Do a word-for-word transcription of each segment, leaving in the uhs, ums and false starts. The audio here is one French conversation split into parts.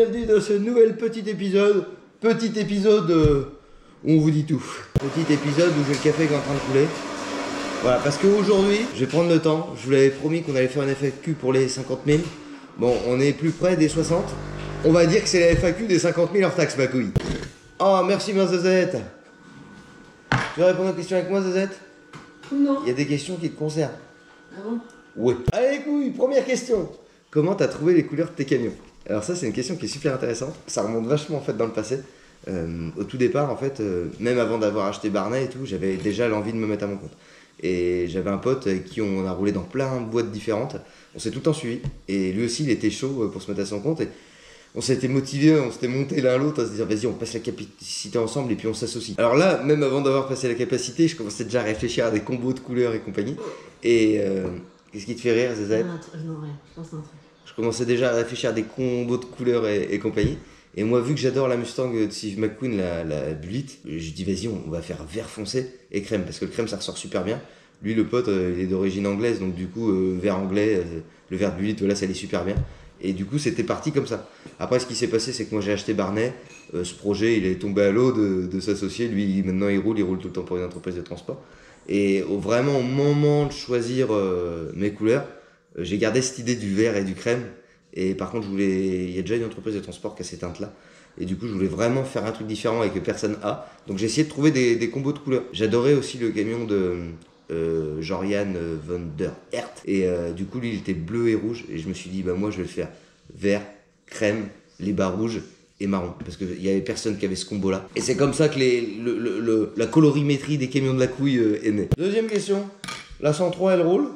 bienvenue dans ce nouvel petit épisode. Petit épisode euh, où on vous dit tout. Petit épisode où j'ai le café qui est en train de couler. Voilà, parce qu'aujourd'hui, je vais prendre le temps. Je vous l'avais promis qu'on allait faire une F A Q pour les cinquante mille. Bon, on est plus près des soixante. On va dire que c'est la F A Q des cinquante mille hors taxe, ma couille. Oh, merci, ma Zazette. Tu veux répondre aux questions avec moi, Zazette? Non. Il y a des questions qui te concernent. Ah bon? Oui. Allez, couille, première question. Comment t'as trouvé les couleurs de tes camions? Alors ça, c'est une question qui est super intéressante. Ça remonte vachement en fait dans le passé. Euh, au tout départ, en fait, euh, même avant d'avoir acheté Barnet et tout, j'avais déjà l'envie de me mettre à mon compte. Et j'avais un pote avec qui on a roulé dans plein de boîtes différentes. On s'est tout le temps suivi. Et lui aussi, il était chaud pour se mettre à son compte. Et on s'était motivés, on s'était monté l'un à l'autre à se dire vas-y, on passe la capacité ensemble et puis on s'associe. Alors là, même avant d'avoir passé la capacité, je commençais déjà à réfléchir à des combos de couleurs et compagnie. Et euh, qu'est-ce qui te fait rire, Zazette? Non, rien. Je pense à un truc. Je commençais déjà à réfléchir à des combos de couleurs et, et compagnie. Et moi, vu que j'adore la Mustang de Steve McQueen, la, la Bullitt, je dis vas-y, on va faire vert foncé et crème. Parce que le crème, ça ressort super bien. Lui, le pote, euh, il est d'origine anglaise. Donc du coup, euh, vert anglais, euh, le vert Bullitt, voilà, ça allait super bien. Et du coup, c'était parti comme ça. Après, ce qui s'est passé, c'est que moi, j'ai acheté Barnet. Euh, ce projet, il est tombé à l'eau de, de s'associer. Lui, maintenant, il roule. Il roule tout le temps pour une entreprise de transport. Et au, vraiment, au moment de choisir euh, mes couleurs, euh, j'ai gardé cette idée du vert et du crème. Et par contre, je voulais, il y a déjà une entreprise de transport qui a ces teintes-là. Et du coup, je voulais vraiment faire un truc différent et que personne a. Donc, j'ai essayé de trouver des, des combos de couleurs. J'adorais aussi le camion de euh, Jorian von der Hert. Et euh, du coup, lui, il était bleu et rouge. Et je me suis dit, bah moi, je vais le faire vert, crème, les bas rouges et marron. Parce qu'il n'y avait personne qui avait ce combo-là. Et c'est comme ça que les, le, le, le, la colorimétrie des camions de la couille euh, est née. Deuxième question. La cent trois, elle roule?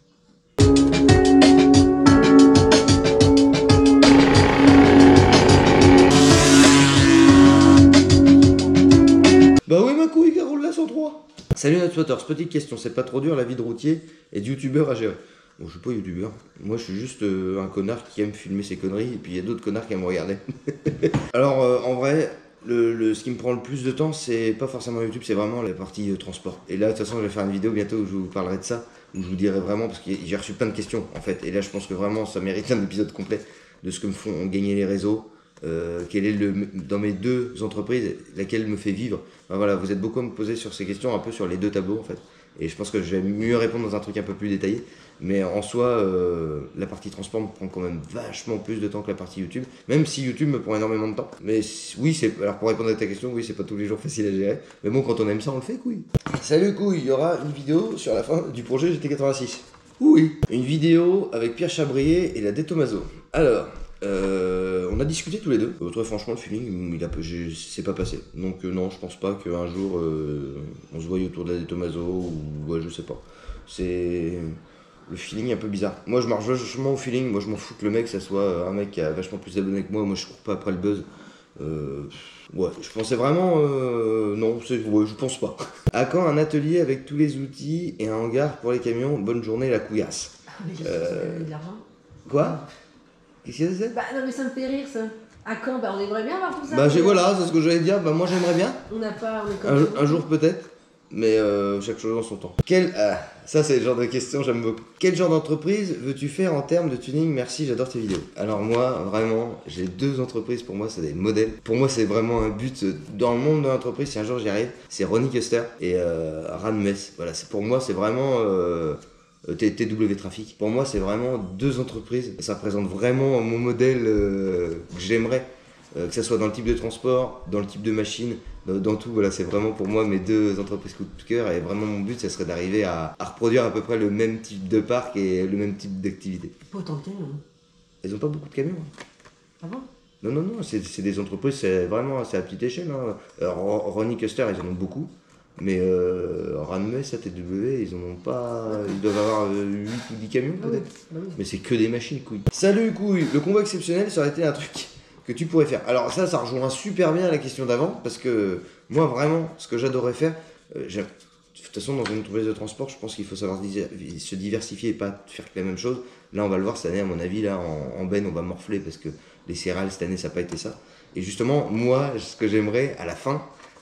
Bah oui, ma couille, qui roule la cent trois. Salut notre spotters, petite question, c'est pas trop dur la vie de routier et de youtubeur à gérer? Bon, je suis pas youtubeur, moi je suis juste euh, un connard qui aime filmer ses conneries et puis il y a d'autres connards qui aiment regarder. Alors euh, en vrai, le, le, ce qui me prend le plus de temps, c'est pas forcément YouTube, c'est vraiment la partie euh, transport. Et là, de toute façon, je vais faire une vidéo bientôt où je vous parlerai de ça, où je vous dirai vraiment, parce que j'ai reçu plein de questions en fait. Et là, je pense que vraiment, ça mérite un épisode complet de ce que me font gagner les réseaux. Euh, quel est le, dans mes deux entreprises, laquelle me fait vivre. Enfin, voilà, vous êtes beaucoup à me poser sur ces questions, un peu sur les deux tableaux en fait. Et je pense que je vais mieux répondre dans un truc un peu plus détaillé. Mais en soi, euh, la partie transport me prend quand même vachement plus de temps que la partie YouTube. Même si YouTube me prend énormément de temps. Mais oui, c'est, alors pour répondre à ta question, oui, c'est pas tous les jours facile à gérer. Mais bon, quand on aime ça, on le fait, couille. Salut, couille, il y aura une vidéo sur la fin du projet G T quatre-vingt-six. Oui, une vidéo avec Pierre Chabrier et la Detomaso. Alors... Euh, on a discuté tous les deux. Euh, très franchement, le feeling, il a, c'est pas passé. Donc euh, non, je pense pas qu'un jour euh, on se voie autour de la Detomaso ou ouais, je sais pas. C'est le feeling est un peu bizarre. Moi, je marche vachement au feeling. Moi, je m'en fous que le mec, ça soit un mec qui a vachement plus d'abonnés que moi. Moi, je cours pas après le buzz. Euh, ouais, je pensais vraiment euh, non, c'est, ouais, je pense pas. À quand un atelier avec tous les outils et un hangar pour les camions? Bonne journée, la couillasse. Ah, mais j'espère Euh, que ça va donner de l'argent. Quoi? Qu'est-ce que c'est? Bah non, mais ça me fait rire ça. À quand? Bah on aimerait bien voir tout ça. Bah j'ai, voilà, c'est ce que j'allais dire. Bah moi j'aimerais bien. On n'a pas, on est comme Un, un jour peut-être. Mais euh, chaque chose en son temps. Quel, ah, ça c'est le genre de question, j'aime beaucoup. Quel genre d'entreprise veux-tu faire en termes de tuning? Merci, j'adore tes vidéos. Alors moi, vraiment, j'ai deux entreprises, pour moi c'est des modèles. Pour moi c'est vraiment un but dans le monde de l'entreprise, si un jour j'y arrive, c'est Ronnie Custer et euh, Ranmes. Voilà, c'est, pour moi c'est vraiment... Euh, T W Trafic. Pour moi, c'est vraiment deux entreprises. Ça représente vraiment mon modèle euh, que j'aimerais, euh, que ce soit dans le type de transport, dans le type de machine, dans, dans tout. Voilà, c'est vraiment pour moi mes deux entreprises coup de cœur. Et vraiment, mon but, ça serait d'arriver à, à reproduire à peu près le même type de parc et le même type d'activité. Pas autant de camions. Elles n'ont pas beaucoup de camions. Hein. Ah bon? Non, non, non, c'est, c'est des entreprises, c'est vraiment c'est à petite échelle. Hein. Alors, Ronnie Custer, ils en ont beaucoup. Mais euh, Ranmes, A T W, ils en ont pas. Ils doivent avoir euh, huit ou dix camions peut-être. Ah oui. Mais c'est que des machines, couilles. Salut, couilles. Le combo exceptionnel, ça aurait été un truc que tu pourrais faire. Alors, ça, ça rejoint super bien la question d'avant. Parce que moi, vraiment, ce que j'adorerais faire. Euh, j'ai... De toute façon, dans une entreprise de transport, je pense qu'il faut savoir se diversifier et pas faire que la même chose. Là, on va le voir cette année, à mon avis, là, en, en benne, on va morfler parce que les céréales, cette année, ça n'a pas été ça. Et justement, moi, ce que j'aimerais, à la fin,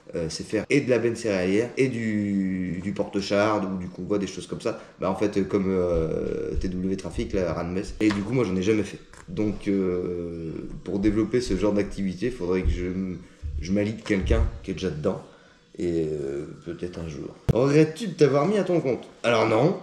euh, c'est faire et de la benne céréalière et du, du porte-char ou du convoi, des choses comme ça. Bah en fait, comme euh, T W Trafic, la Ranmess. Et du coup, moi, j'en ai jamais fait. Donc, euh, pour développer ce genre d'activité, il faudrait que je, je m'allie de quelqu'un qui est déjà dedans. Et euh, peut-être un jour. Regrettes-tu de t'avoir mis à ton compte? Alors non.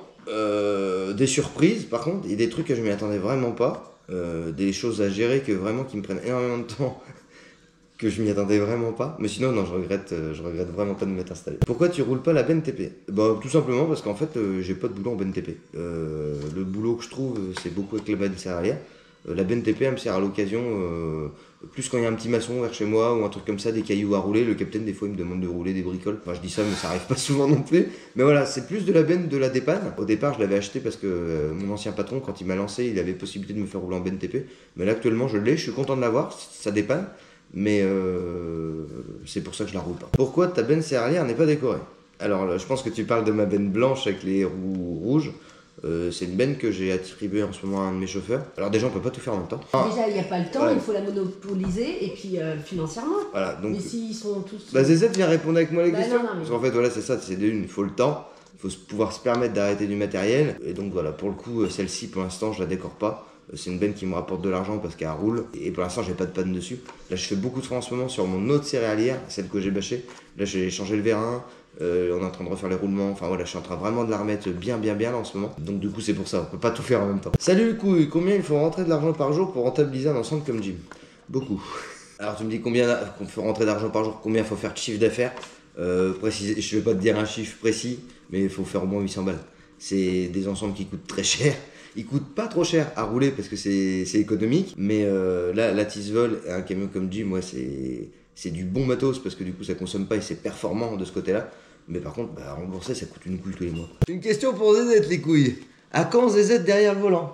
Euh, des surprises, par contre, et des trucs que je m'y attendais vraiment pas. Euh, des choses à gérer que vraiment qui me prennent énormément de temps. Que je m'y attendais vraiment pas. Mais sinon, non, je regrette, euh, je regrette vraiment pas de m'être installé. Pourquoi tu roules pas la benne T P? Bah, tout simplement parce qu'en fait, euh, j'ai pas de boulot en benne T P. Euh, le boulot que je trouve, c'est beaucoup avec la benne céréalière. Euh, la benne T P, elle me sert à l'occasion, euh, plus quand il y a un petit maçon vers chez moi ou un truc comme ça, des cailloux à rouler. Le capitaine, des fois, il me demande de rouler des bricoles. Enfin, je dis ça, mais ça arrive pas souvent non plus. Mais voilà, c'est plus de la benne de la dépanne. Au départ, je l'avais acheté parce que euh, mon ancien patron, quand il m'a lancé, il avait possibilité de me faire rouler en benne T P. Mais là, actuellement, je l'ai, je suis content de l'avoir, ça dépanne. Mais euh, c'est pour ça que je la roule pas. Pourquoi ta benne céréalière n'est pas décorée? Alors là, je pense que tu parles de ma benne blanche avec les roues rouges. Euh, c'est une benne que j'ai attribuée en ce moment à un de mes chauffeurs. Alors déjà, on peut pas tout faire en même temps. Ah. Déjà, il n'y a pas le temps, ouais. Il faut la monopoliser, et puis euh, financièrement. Voilà, donc... Mais s'ils sont tous... Bah Zézette vient répondre avec moi les bah, questions. non, non, mais... Parce qu'en fait, voilà, c'est ça, c'est d'une, il faut le temps. Il faut pouvoir se permettre d'arrêter du matériel. Et donc voilà, pour le coup, celle-ci, pour l'instant, je la décore pas. C'est une benne qui me rapporte de l'argent parce qu'elle roule. Et pour l'instant, j'ai pas de panne dessus. Là, je fais beaucoup de freins en ce moment sur mon autre céréalière, celle que j'ai bâchée. Là, j'ai changé le vérin. Euh, on est en train de refaire les roulements. Enfin voilà, je suis en train vraiment de la remettre bien, bien, bien là en ce moment. Donc du coup, c'est pour ça. On peut pas tout faire en même temps. Salut le couille, combien il faut rentrer de l'argent par jour pour rentabiliser un ensemble comme Jim? Beaucoup. Alors tu me dis combien il faut rentrer d'argent par jour, combien il faut faire de chiffre d'affaires? Euh, préciser, je vais pas te dire un chiffre précis, mais il faut faire au moins huit cents balles. C'est des ensembles qui coûtent très cher. Ils coûtent pas trop cher à rouler parce que c'est économique, mais euh, là, la Tisvol, un camion comme Jim, moi, c'est du bon matos parce que du coup, ça consomme pas et c'est performant de ce côté-là. Mais par contre, bah, rembourser, ça coûte une couille tous les mois. Une question pour Zézette, les couilles. À quand Zézette derrière le volant?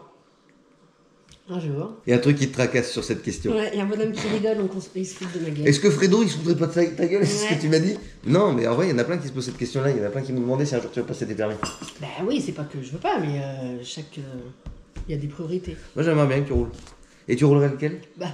Un jour. Il y a un truc qui te tracasse sur cette question. Ouais, il y a un bonhomme qui rigole, donc il se fout de ma gueule. Est-ce que Fredo, il se foutrait pas de ta, ta gueule? C'est ouais. ce que tu m'as dit? Non, mais en vrai, il y en a plein qui se posent cette question-là. Il y en a plein qui me demandaient si un jour tu vas passer tes permis. Bah oui, c'est pas que je veux pas, mais euh, chaque... Euh, il y a des priorités. Moi, j'aimerais bien que tu roules. Et tu roulerais lequel? Bah...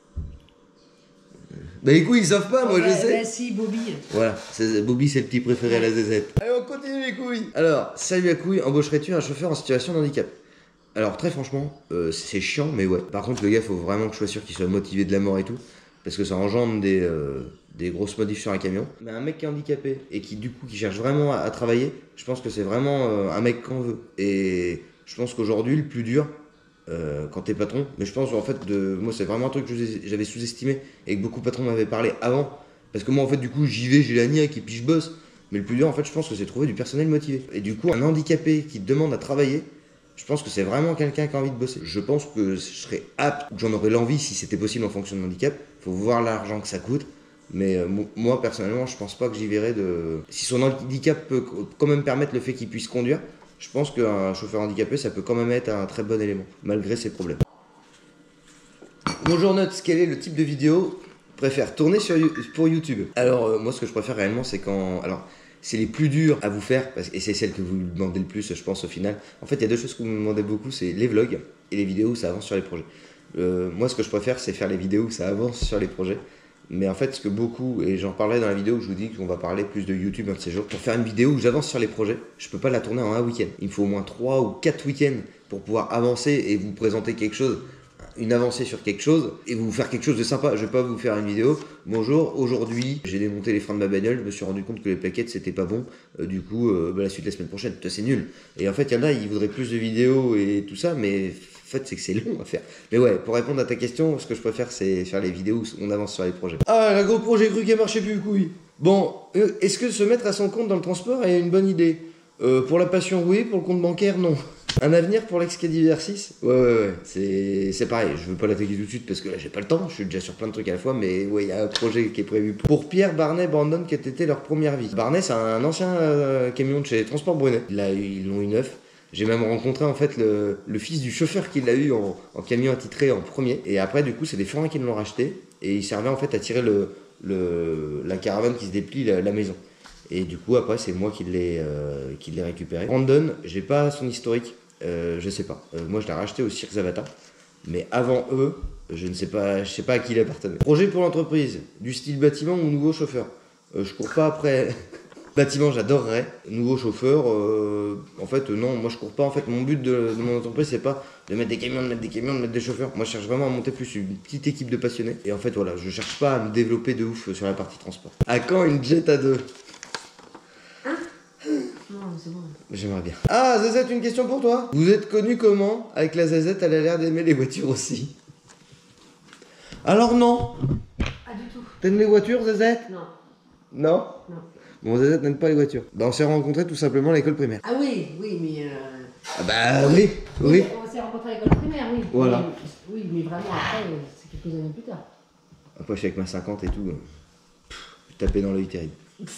Bah les couilles ils savent pas, moi bah, je sais. Bah si, Bobby. Voilà, Bobby c'est le petit préféré à la Zézette. Allez on continue les couilles. Alors, salut à couilles, embaucherais-tu un chauffeur en situation de handicap? Alors très franchement, euh, c'est chiant mais ouais. Par contre le gars faut vraiment que je sois sûr qu'il soit motivé de la mort et tout. Parce que ça engendre des, euh, des grosses modifs sur un camion. Mais un mec qui est handicapé et qui du coup qui cherche vraiment à, à travailler, je pense que c'est vraiment euh, un mec qu'on veut. Et je pense qu'aujourd'hui le plus dur, Euh, quand t'es patron, mais je pense en fait de moi c'est vraiment un truc que j'avais sous-estimé et que beaucoup de patrons m'avaient parlé avant parce que moi en fait du coup j'y vais, j'ai la niaque et puis je bosse, mais le plus dur en fait je pense que c'est trouver du personnel motivé et du coup un handicapé qui te demande à travailler, je pense que c'est vraiment quelqu'un qui a envie de bosser. Je pense que je serais apte, j'en aurais l'envie si c'était possible en fonction de handicap. Faut voir l'argent que ça coûte, mais euh, moi personnellement je pense pas que j'y verrais de... Si son handicap peut quand même permettre le fait qu'il puisse conduire, je pense qu'un chauffeur handicapé, ça peut quand même être un très bon élément, malgré ses problèmes. Bonjour Nuts, quel est le type de vidéo préfère tourner sur, pour YouTube? Alors, euh, moi, ce que je préfère réellement, c'est quand... Alors, c'est les plus durs à vous faire, parce, et c'est celle que vous me demandez le plus, je pense, au final. En fait, il y a deux choses que vous me demandez beaucoup, c'est les vlogs et les vidéos où ça avance sur les projets. Euh, moi, ce que je préfère, c'est faire les vidéos où ça avance sur les projets. Mais en fait, ce que beaucoup, et j'en parlerai dans la vidéo où je vous dis qu'on va parler plus de YouTube un de ces jours, pour faire une vidéo où j'avance sur les projets, je peux pas la tourner en un week-end. Il me faut au moins trois ou quatre week-ends pour pouvoir avancer et vous présenter quelque chose, une avancée sur quelque chose, et vous faire quelque chose de sympa. Je vais pas vous faire une vidéo, bonjour, aujourd'hui, j'ai démonté les freins de ma bagnole, je me suis rendu compte que les plaquettes c'était pas bon, euh, du coup, euh, bah, la suite la semaine prochaine, c'est nul. Et en fait, il y en a, ils voudraient plus de vidéos et tout ça, mais... En fait, c'est que c'est long à faire. Mais ouais, pour répondre à ta question, ce que je préfère, c'est faire les vidéos où on avance sur les projets. Ah, la GoPro, j'ai cru qu'elle marchait plus, couille. Bon, euh, est-ce que se mettre à son compte dans le transport est une bonne idée? euh, Pour la passion, oui. Pour le compte bancaire, non. Un avenir pour l'ex-Cadiversis? Ouais, ouais, ouais. C'est pareil. Je veux pas l'attaquer tout de suite parce que là, j'ai pas le temps. Je suis déjà sur plein de trucs à la fois. Mais ouais, il y a un projet qui est prévu. Pour Pierre, Barnet, Brandon, qui a été leur première vie. Barnet, c'est un ancien euh, camion de chez Transport Brunet. Là, ils l'ont eu neuf. J'ai même rencontré en fait le, le fils du chauffeur qui l'a eu en, en camion attitré en premier. Et après, du coup, c'est des forains qui l'ont racheté. Et il servait en fait à tirer le, le, la caravane qui se déplie, la, la maison. Et du coup, après, c'est moi qui l'ai euh, récupéré. Brandon, j'ai pas son historique, euh, je sais pas. Euh, moi, je l'ai racheté au Cirque Zavata. Mais avant eux, je ne sais pas, je sais pas à qui il appartenait. Projet pour l'entreprise, du style bâtiment ou nouveau chauffeur? Euh, je cours pas après. Bâtiment, j'adorerais. Nouveau chauffeur, euh, en fait, euh, non, moi je cours pas. En fait, mon but de, de mon entreprise, c'est pas de mettre des camions, de mettre des camions, de mettre des chauffeurs. Moi, je cherche vraiment à monter plus une petite équipe de passionnés. Et en fait, voilà, je cherche pas à me développer de ouf sur la partie transport. À quand une Jet A deux? Hein? Non, c'est bon. J'aimerais bien. Ah, Zazette, une question pour toi. Vous êtes connu comment? Avec la Zazette, elle a l'air d'aimer les voitures aussi. Alors non. Pas du tout. T'aimes les voitures, Zazette? Non. Non? Non. Bon, Zazette n'aime pas les voitures. Bah, on s'est rencontrés tout simplement à l'école primaire. Ah oui, oui, mais... Euh... Ah bah oui, oui. On s'est rencontrés à l'école primaire, oui. Voilà. Mais, oui, mais vraiment après, c'est quelques années plus tard. Après, je suis avec ma cinquante et tout. euh, pff, je tapais dans l'œil terrible.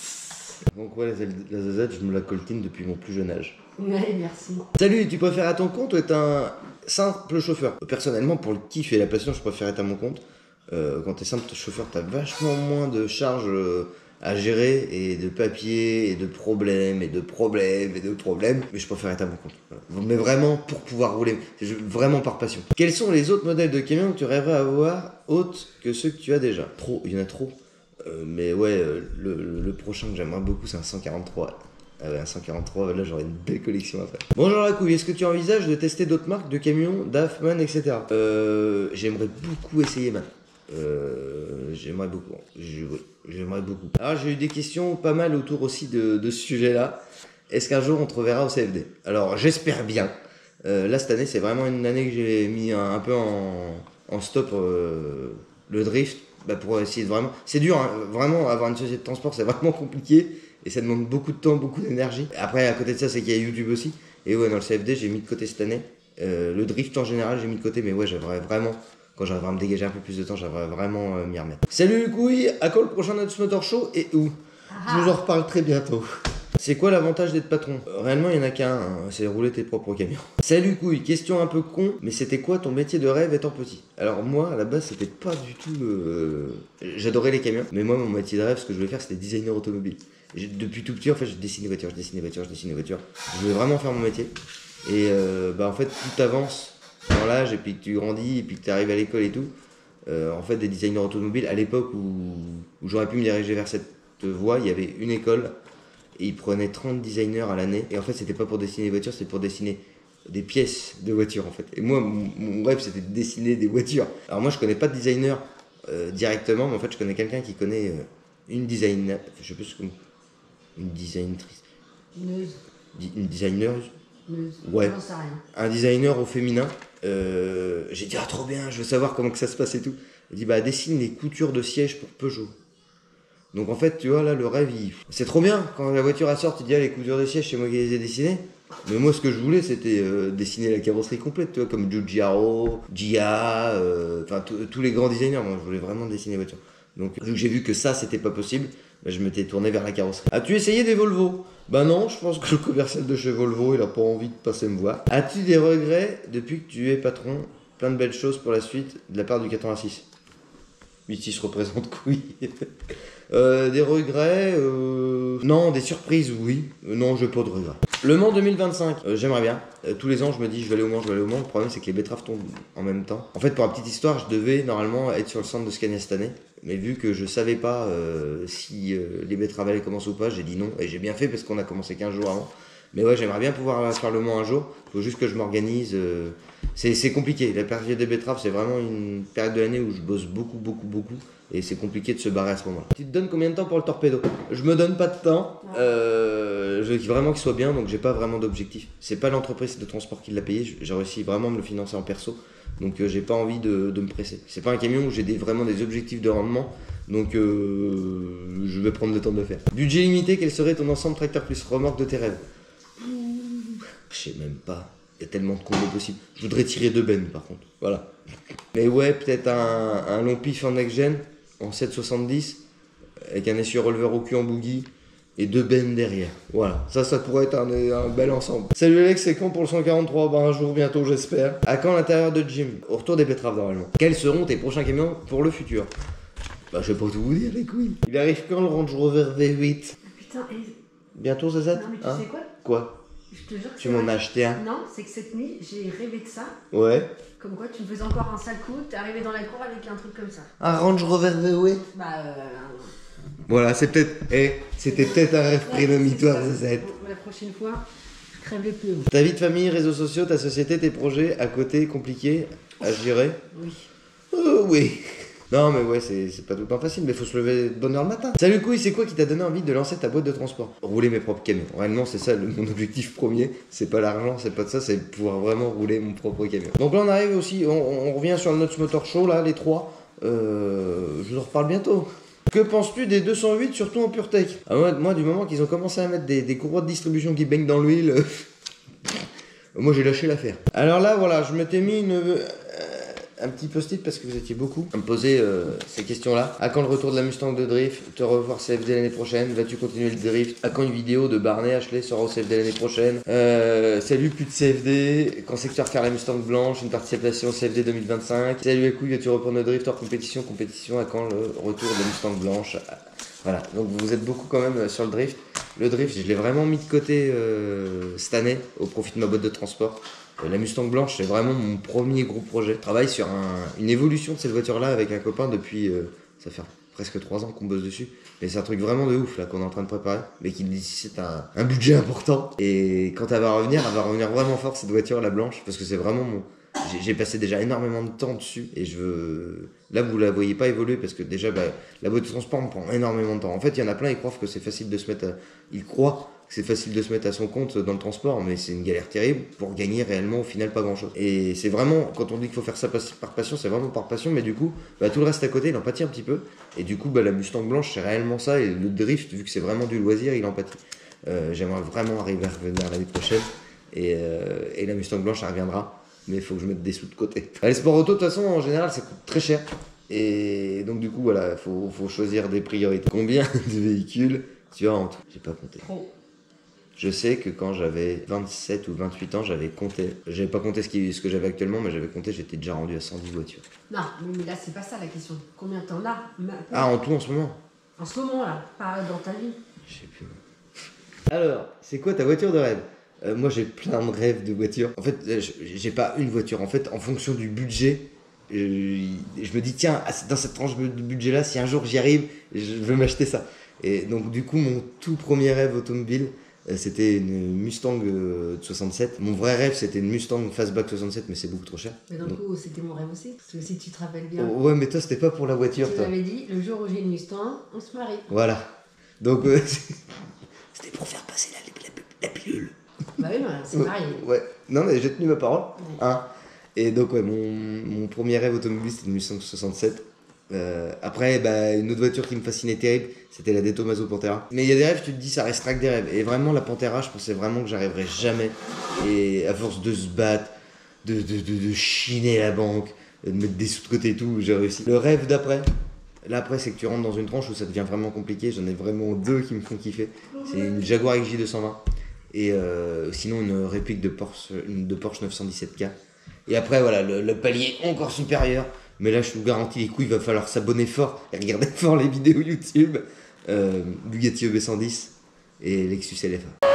Donc ouais, la, la Zazette, je me la coltine depuis mon plus jeune âge. Ouais, merci. Salut, tu préfères à ton compte ou être un simple chauffeur? Personnellement, pour le kiff et la passion, je préfère être à mon compte. Euh, quand t'es simple chauffeur, t'as vachement moins de charges euh, à gérer et de papiers et de problèmes et de problèmes et de problèmes. Mais je préfère être à mon compte. Voilà. Mais vraiment pour pouvoir rouler, je, vraiment par passion. Quels sont les autres modèles de camions que tu rêverais avoir autres que ceux que tu as déjà? Trop, il y en a trop. Euh, mais ouais, euh, le, le, le prochain que j'aimerais beaucoup, c'est un cent quarante-trois. Ah ouais, un cent quarante-trois, là j'aurais une belle collection à faire. Bonjour la couille, est-ce que tu envisages de tester d'autres marques de camions, D A F, MAN, et cetera. Euh, j'aimerais beaucoup essayer MAN. Euh, j'aimerais beaucoup. Je, oui, j'aimerais beaucoup. Alors j'ai eu des questions pas mal autour aussi de, de ce sujet-là. Est-ce qu'un jour on te reverra au C F D? Alors j'espère bien. Euh, là cette année c'est vraiment une année que j'ai mis un, un peu en, en stop euh, le drift. Bah, pour essayer de vraiment... C'est dur, hein, vraiment, avoir une société de transport, c'est vraiment compliqué. Et ça demande beaucoup de temps, beaucoup d'énergie. Après, à côté de ça, c'est qu'il y a YouTube aussi. Et ouais, dans le C F D, j'ai mis de côté cette année. Euh, le drift en général, j'ai mis de côté. Mais ouais, j'aimerais vraiment, quand j'arriverai à me dégager un peu plus de temps, j'aimerais vraiment euh, m'y remettre. Salut les couilles, à quand le prochain Nuts Motor Show et où? Je vous en reparle très bientôt. C'est quoi l'avantage d'être patron? euh, Réellement, il n'y en a qu'un, hein, c'est rouler tes propres camions. Salut couille, question un peu con, mais c'était quoi ton métier de rêve étant petit? Alors moi, à la base, c'était pas du tout... Euh... J'adorais les camions, mais moi, mon métier de rêve, ce que je voulais faire, c'était designer automobile. J'ai- Depuis tout petit, en fait, je dessine des voitures, je dessine des voitures, je dessine des voitures. Je voulais vraiment faire mon métier. Et euh, bah en fait, plus t'avances dans l'âge, et puis que tu grandis, et puis que tu arrives à l'école et tout, euh, en fait, des designers automobiles, à l'époque où, où j'aurais pu me diriger vers cette voie, il y avait une école, et ils prenaient trente designers à l'année. Et en fait, c'était pas pour dessiner des voitures, c'était pour dessiner des pièces de voitures, en fait. Et moi, mon, mon rêve, c'était de dessiner des voitures. Alors moi, je connais pas de designer euh, directement, mais en fait, je connais quelqu'un qui connaît euh, une designer, je sais plus comment, une designatrice, Neuse. di- une designer, Neuse. Ouais. J'en sais rien. un designer au féminin. Euh, j'ai dit, ah trop bien, je veux savoir comment que ça se passe et tout. Il dit, bah dessine les coutures de sièges pour Peugeot. Donc en fait, tu vois, là, le rêve, il... c'est trop bien. Quand la voiture elle sort, tu dis, ah, les coutures de sièges, c'est moi qui les ai dessinées. Mais moi, ce que je voulais, c'était euh, dessiner la carrosserie complète, tu vois, comme Giugiaro, Gia, euh, enfin, tous tous les grands designers. Moi, je voulais vraiment dessiner les voitures. Donc, vu que j'ai vu que ça, c'était pas possible, bah, je m'étais tourné vers la carrosserie. As-tu essayé des Volvo? Bah non, je pense que le commercial de chez Volvo, il a pas envie de passer me voir. As-tu des regrets depuis que tu es patron? Plein de belles choses pour la suite de la part du quatre-vingt-six. Ici se représente couille. Euh, des regrets euh... Non, des surprises, oui. Euh, non, je n'ai pas de regrets. Le Mans deux mille vingt-cinq, euh, j'aimerais bien. Euh, tous les ans, je me dis, je vais aller au Mans, je vais aller au Mans. Le problème, c'est que les betteraves tombent en même temps. En fait, pour la petite histoire, je devais normalement être sur le centre de Scania cette année. Mais vu que je savais pas euh, si euh, les betteraves allaient commencer ou pas, j'ai dit non. Et j'ai bien fait parce qu'on a commencé quinze jours avant. Mais ouais, j'aimerais bien pouvoir faire le Mans un jour. Il faut juste que je m'organise. Euh... C'est c'est compliqué. La période des betteraves, c'est vraiment une période de l'année où je bosse beaucoup, beaucoup, beaucoup. Et c'est compliqué de se barrer à ce moment-là. Tu te donnes combien de temps pour le torpedo? Je me donne pas de temps. Euh, je veux vraiment qu'il soit bien, donc j'ai pas vraiment d'objectif. C'est pas l'entreprise de transport qui l'a payé. J'ai réussi vraiment à me le financer en perso. Donc euh, j'ai pas envie de, de me presser. C'est pas un camion où j'ai des, vraiment des objectifs de rendement. Donc euh, je vais prendre le temps de le faire. Budget limité, quel serait ton ensemble tracteur plus remorque de tes rêves? Je sais même pas. Il y a tellement de combos possibles. Je voudrais tirer deux bennes par contre. Voilà. Mais ouais, peut-être un, un long pif en next-gen, en sept cent soixante-dix, avec un essieu releveur au cul en boogie, et deux bennes derrière. Voilà. Ça, ça pourrait être un, un bel ensemble. Salut Alex, c'est quand pour le cent quarante-trois? Bah un jour bientôt, j'espère. À quand l'intérieur de gym? Au retour des betteraves normalement. Quels seront tes prochains camions pour le futur? Bah je vais pas tout vous dire les couilles. Il arrive quand le Range Rover V huit? Putain, et... Bientôt Zazat? Non, mais tu Hein sais quoi? Quoi? Je te jure que Tu c'est m'en vrai. as acheté un? Non, c'est que cette nuit, j'ai rêvé de ça. Ouais. Comme quoi, tu me faisais encore un sale coup, t'es arrivé dans la cour avec un truc comme ça. Un Range Rover V huit? Bah, euh... Voilà, c'est peut-être... Eh, c'était peut-être un rêve prémonitoire, c'est ça, cette. La prochaine fois, je crève les pneus. Ta vie de famille, réseaux sociaux, ta société, tes projets, à côté, compliqués à gérer? Oui. Euh, oui. Non, mais ouais, c'est pas tout le temps facile, mais faut se lever de bonne heure le matin. Salut Couille, c'est quoi qui t'a donné envie de lancer ta boîte de transport? Rouler mes propres camions. Réellement, c'est ça le, mon objectif premier. C'est pas l'argent, c'est pas de ça, c'est pouvoir vraiment rouler mon propre camion. Donc là, on arrive aussi, on, on revient sur le Nuts Motor Show, là, les trois. Euh, je vous en reparle bientôt. Que penses-tu des deux cent huit, surtout en PureTech? Ah, moi, moi, du moment qu'ils ont commencé à mettre des, des courroies de distribution qui baignent dans l'huile, euh, moi j'ai lâché l'affaire. Alors là, voilà, je m'étais mis une... Euh, un petit post-it parce que vous étiez beaucoup à me poser euh, ces questions-là. À quand le retour de la Mustang de drift? Te revoir C F D l'année prochaine? Vas-tu continuer le drift? À quand une vidéo de Barney Ashley sera au C F D l'année prochaine? euh, Salut, plus de C F D. Quand c'est que tu vas refaire la Mustang blanche? Une participation au C F D deux mille vingt-cinq. Salut à couilles, vas-tu reprendre le drift hors compétition? Compétition, à quand le retour de la Mustang blanche? Voilà, donc vous êtes beaucoup quand même sur le drift. Le drift, je l'ai vraiment mis de côté euh, cette année au profit de ma boîte de transport. La Mustang blanche, c'est vraiment mon premier gros projet. Je travaille sur un, une évolution de cette voiture-là avec un copain depuis... Euh, ça fait presque trois ans qu'on bosse dessus. Mais c'est un truc vraiment de ouf là qu'on est en train de préparer. Mais qui nécessite un, un budget important. Et quand elle va revenir, elle va revenir vraiment fort cette voiture, la blanche. Parce que c'est vraiment mon... J'ai passé déjà énormément de temps dessus. Et je veux... Là, vous la voyez pas évoluer parce que déjà, bah, la boîte de transport me prend énormément de temps. En fait, il y en a plein, ils croient que c'est facile de se mettre à... Ils croient... c'est facile de se mettre à son compte dans le transport, mais c'est une galère terrible pour gagner réellement au final pas grand chose. Et c'est vraiment, quand on dit qu'il faut faire ça par passion, c'est vraiment par passion, mais du coup, bah, tout le reste à côté, il en pâtit un petit peu. Et du coup, bah, la Mustang blanche, c'est réellement ça, et le drift, vu que c'est vraiment du loisir, il en pâtit. Euh, J'aimerais vraiment arriver à revenir l'année prochaine, et, euh, et la Mustang blanche, elle reviendra, mais il faut que je mette des sous de côté. Les sports auto, de toute façon, en général, ça coûte très cher. Et donc, du coup, voilà, il faut, faut choisir des priorités. Combien de véhicules tu as en tout? J'ai pas compté. Trop. Je sais que quand j'avais vingt-sept ou vingt-huit ans, j'avais compté. J'avais pas compté ce, qui, ce que j'avais actuellement, mais j'avais compté, j'étais déjà rendu à cent dix voitures. Non, mais là, c'est pas ça la question. Combien t'en as maintenant? Ah, en tout en ce moment? En ce moment, là, pas dans ta vie. Je sais plus. Alors, c'est quoi ta voiture de rêve? euh, Moi, j'ai plein de rêves de voitures. En fait, j'ai pas une voiture. En fait, en fonction du budget, je, je me dis, tiens, dans cette tranche de budget-là, si un jour j'y arrive, je veux m'acheter ça. Et donc, du coup, mon tout premier rêve automobile, c'était une Mustang de soixante-sept. Mon vrai rêve, c'était une Mustang Fastback soixante-sept, mais c'est beaucoup trop cher. Mais donc, donc... c'était mon rêve aussi. Parce que si tu te rappelles bien. Oh, ouais, mais toi, c'était pas pour la voiture, tu toi. m'avais dit, le jour où j'ai une Mustang, on se marie. Voilà. Donc, euh, c'était pour faire passer la, la, la pilule. Bah oui, bah, c'est marié. Ouais. Non, mais j'ai tenu ma parole. Ouais. Hein. Et donc, ouais, mon, mon premier rêve automobile, c'était une Mustang soixante-sept. Euh, après, bah, une autre voiture qui me fascinait terrible, c'était la De Tomaso Pantera. Mais il y a des rêves, tu te dis, ça restera que des rêves. Et vraiment, la Pantera, je pensais vraiment que j'arriverais jamais. Et à force de se battre, de, de, de, de chiner la banque, de mettre des sous de côté et tout, j'ai réussi. Le rêve d'après, là après, c'est que tu rentres dans une tranche où ça devient vraiment compliqué. J'en ai vraiment deux qui me font kiffer. C'est une Jaguar X J deux cent vingt et euh, sinon une réplique de Porsche, une de Porsche neuf cent dix-sept K. Et après, voilà, le, le palier encore supérieur. Mais là, je vous garantis, les couilles, il va falloir s'abonner fort et regarder fort les vidéos YouTube. Euh, Bugatti E B cent dix et Lexus L F A.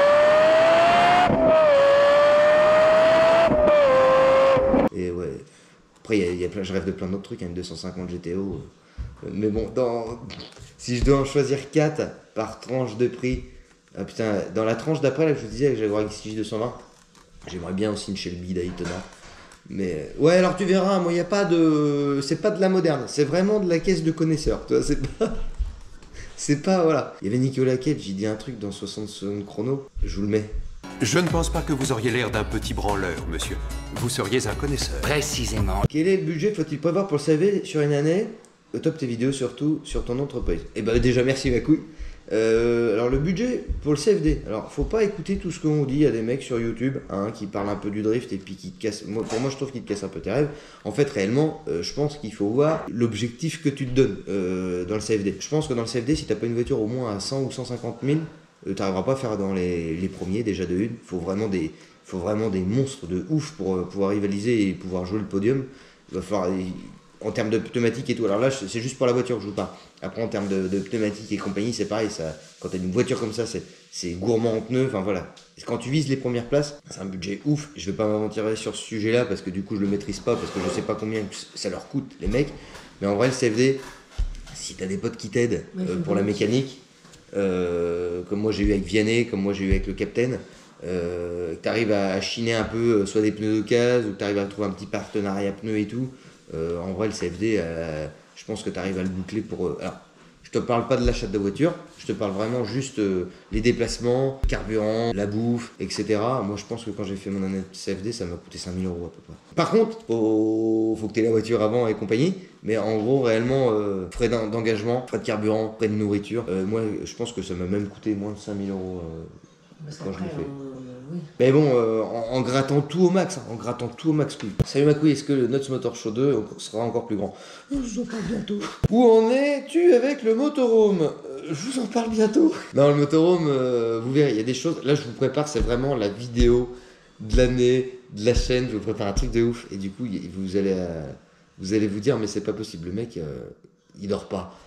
Et ouais, après, y a, y a plein, je rêve de plein d'autres trucs, hein, une deux cent cinquante G T O. Euh, mais bon, dans, si je dois en choisir quatre par tranche de prix, ah putain, dans la tranche d'après, là, je vous disais que j'avais X J deux cent vingt, j'aimerais bien aussi une Shelby Daytona. Mais ouais, alors tu verras, moi il y a pas de, c'est pas de la moderne, c'est vraiment de la caisse de connaisseurs, tu vois, c'est pas, c'est pas, voilà. Il y avait Nicolas Cage, j'ai dit un truc dans soixante secondes chrono, je vous le mets. Je ne pense pas que vous auriez l'air d'un petit branleur, monsieur. Vous seriez un connaisseur. Précisément. Quel est le budget faut-il prévoir pour le C F D sur une année? Au top tes vidéos surtout sur ton entreprise. Et bah déjà merci ma couille. Euh, alors le budget pour le C F D, alors faut pas écouter tout ce qu'on dit, il y a des mecs sur YouTube hein, qui parlent un peu du drift et puis qui te cassent, moi, pour moi je trouve qu'ils te cassent un peu tes rêves. En fait réellement euh, je pense qu'il faut voir l'objectif que tu te donnes euh, dans le C F D. Je pense que dans le C F D si t'as pas une voiture au moins à cent ou cent cinquante mille, euh, t'arriveras pas à faire dans les, les premiers déjà de une, faut vraiment des, faut vraiment des monstres de ouf pour euh, pouvoir rivaliser et pouvoir jouer le podium. Il va falloir... Il, en termes de pneumatiques et tout, alors là c'est juste pour la voiture que je joue pas. Après en termes de, de pneumatiques et compagnie c'est pareil, ça, quand t'as une voiture comme ça c'est gourmand en pneus, enfin voilà. Quand tu vises les premières places, c'est un budget ouf, je vais pas m'aventurer sur ce sujet là parce que du coup je le maîtrise pas, parce que je sais pas combien ça leur coûte les mecs, mais en vrai le C F D, si t'as des potes qui t'aident Ouais, euh, faut pour la bien. mécanique, euh, comme moi j'ai eu avec Vianney, comme moi j'ai eu avec le Captain, euh, que t'arrives à chiner un peu euh, soit des pneus d'occasion ou que t'arrives à trouver un petit partenariat pneus et tout, euh, en vrai le C F D, euh, je pense que t'arrives à le boucler pour... Euh, alors, je te parle pas de l'achat de la voiture, je te parle vraiment juste euh, les déplacements, carburant, la bouffe, et cetera. Moi je pense que quand j'ai fait mon année de C F D, ça m'a coûté cinq mille euros à peu près. Par contre, faut, faut que tu aies la voiture avant et compagnie, mais en gros réellement, euh, frais d'en- d'engagement, frais de carburant, frais de nourriture, euh, moi je pense que ça m'a même coûté moins de cinq mille euros. Euh, Parce quand je qu'après, l'ai fait. on- oui. mais bon, euh, en, en grattant tout au max, hein, en grattant tout au max, couille. Salut ma couille, est-ce que le Nuts Motor Show deux sera encore plus grand? Je vous en parle bientôt. Où en es-tu avec le motorhome? Euh, Je vous en parle bientôt. Non, le motorhome, euh, vous verrez, il y a des choses. Là, je vous prépare, c'est vraiment la vidéo de l'année, de la chaîne. Je vous prépare un truc de ouf. Et du coup, y- vous allez, euh, vous allez vous dire, mais c'est pas possible, le mec, euh, il dort pas.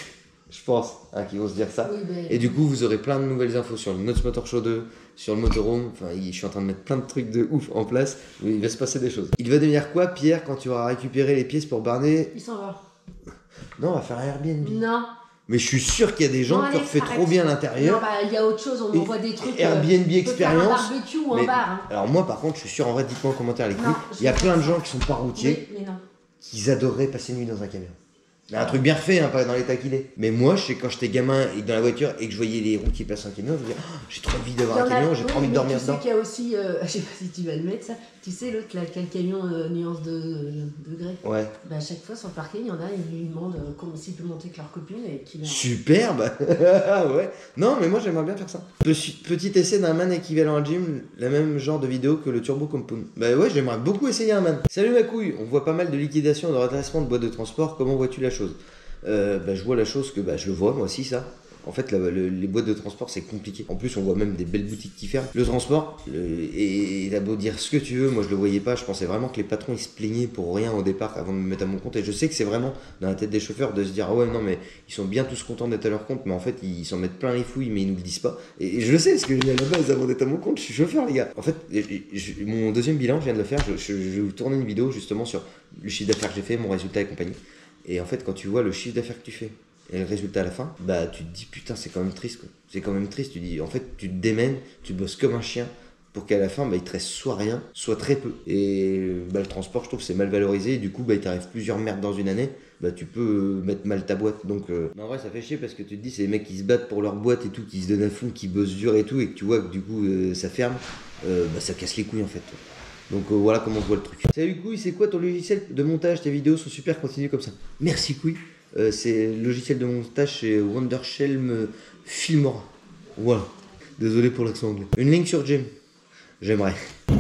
Je pense hein, qu'ils vont se dire ça. Oui, mais- Et du coup, vous aurez plein de nouvelles infos sur le Nuts Motor Show deux, sur le motorhome. Enfin, il- je suis en train de mettre plein de trucs de ouf en place. Mais il va se passer des choses. Il va devenir quoi, Pierre, quand tu auras récupéré les pièces pour Barnet? Il s'en va. Non, on va faire un Airbnb. Non. Mais je suis sûr qu'il y a des gens Non, qui ont Alex, fait arrête. trop bien Non, l'intérieur. bah, il y a autre chose, on Et m'envoie des trucs. Airbnb euh, on peut faire expérience, un barbecue ou un mais- bar. Hein. Alors moi, par contre, je suis sûr, en vrai, dites-moi en commentaire les couilles. Non, Il y a je- plein de gens qui sont pas routiers, Oui, mais non. qui adoreraient passer une nuit dans un camion. Mais un truc bien fait, hein, pas dans l'état qu'il est. Mais moi, je sais quand j'étais gamin et que dans la voiture et que je voyais les routiers passer un camion, je me disais, oh, j'ai trop envie d'avoir Il y un en a- camion, j'ai oui, trop envie de mais dormir tu dedans. sais qu'il y a aussi, euh, je sais pas si tu vas le mettre ça, tu sais l'autre là, quel camion euh, nuance de degré. Ouais. Bah, à chaque fois sur le parking, il y en a, ils lui demandent euh, comment s'il peut monter avec leur copine et qu'il a. Superbe. Ouais. Non, mais moi j'aimerais bien faire ça. Petit, petit essai d'un man équivalent à Jim, le même genre de vidéo que le Turbo Compound. Bah ouais, j'aimerais beaucoup essayer un man. Salut ma couille, on voit pas mal de liquidation et de redressement de boîtes de transport, comment vois-tu la chose? euh, bah, Je vois la chose que bah, je le vois moi aussi ça. En fait, la- le- les boîtes de transport, c'est compliqué. En plus, on voit même des belles boutiques qui ferment. Le transport, le, et et t'as beau dire ce que tu veux, moi je le voyais pas. Je pensais vraiment que les patrons ils se plaignaient pour rien au départ avant de me mettre à mon compte. Et je sais que c'est vraiment dans la tête des chauffeurs de se dire ah ouais, non, mais ils sont bien tous contents d'être à leur compte, mais en fait ils s'en mettent plein les fouilles, mais ils nous le disent pas. Et, et je le sais, parce que à la base, avant d'être à mon compte, je suis chauffeur, les gars. En fait, je- je- mon deuxième bilan, je viens de le faire. Je, je- je vais vous tourner une vidéo justement sur le chiffre d'affaires que j'ai fait, mon résultat et compagnie. Et en fait, quand tu vois le chiffre d'affaires que tu fais et le résultat à la fin, bah tu te dis putain, c'est quand même triste quoi. C'est quand même triste, tu dis en fait, tu te démènes, tu bosses comme un chien pour qu'à la fin, bah, il te reste soit rien, soit très peu. Et bah, le transport, je trouve, c'est mal valorisé. Et du coup, bah, il t'arrive plusieurs merdes dans une année, bah, tu peux euh, mettre mal ta boîte. Donc, euh... mais en vrai, ça fait chier parce que tu te dis, c'est les mecs qui se battent pour leur boîte et tout, qui se donnent à fond, qui bossent dur et tout, et que tu vois que du coup, euh, ça ferme, euh, bah, ça casse les couilles en fait. Donc euh, voilà comment je vois le truc. Salut Couille, c'est quoi ton logiciel de montage? Tes vidéos sont super, continue comme ça. Merci Couille. Euh, c'est le logiciel de montage chez Wondershelm Filmora. Voilà. Désolé pour l'accent anglais. Une ligne sur Jim. J'aimerais.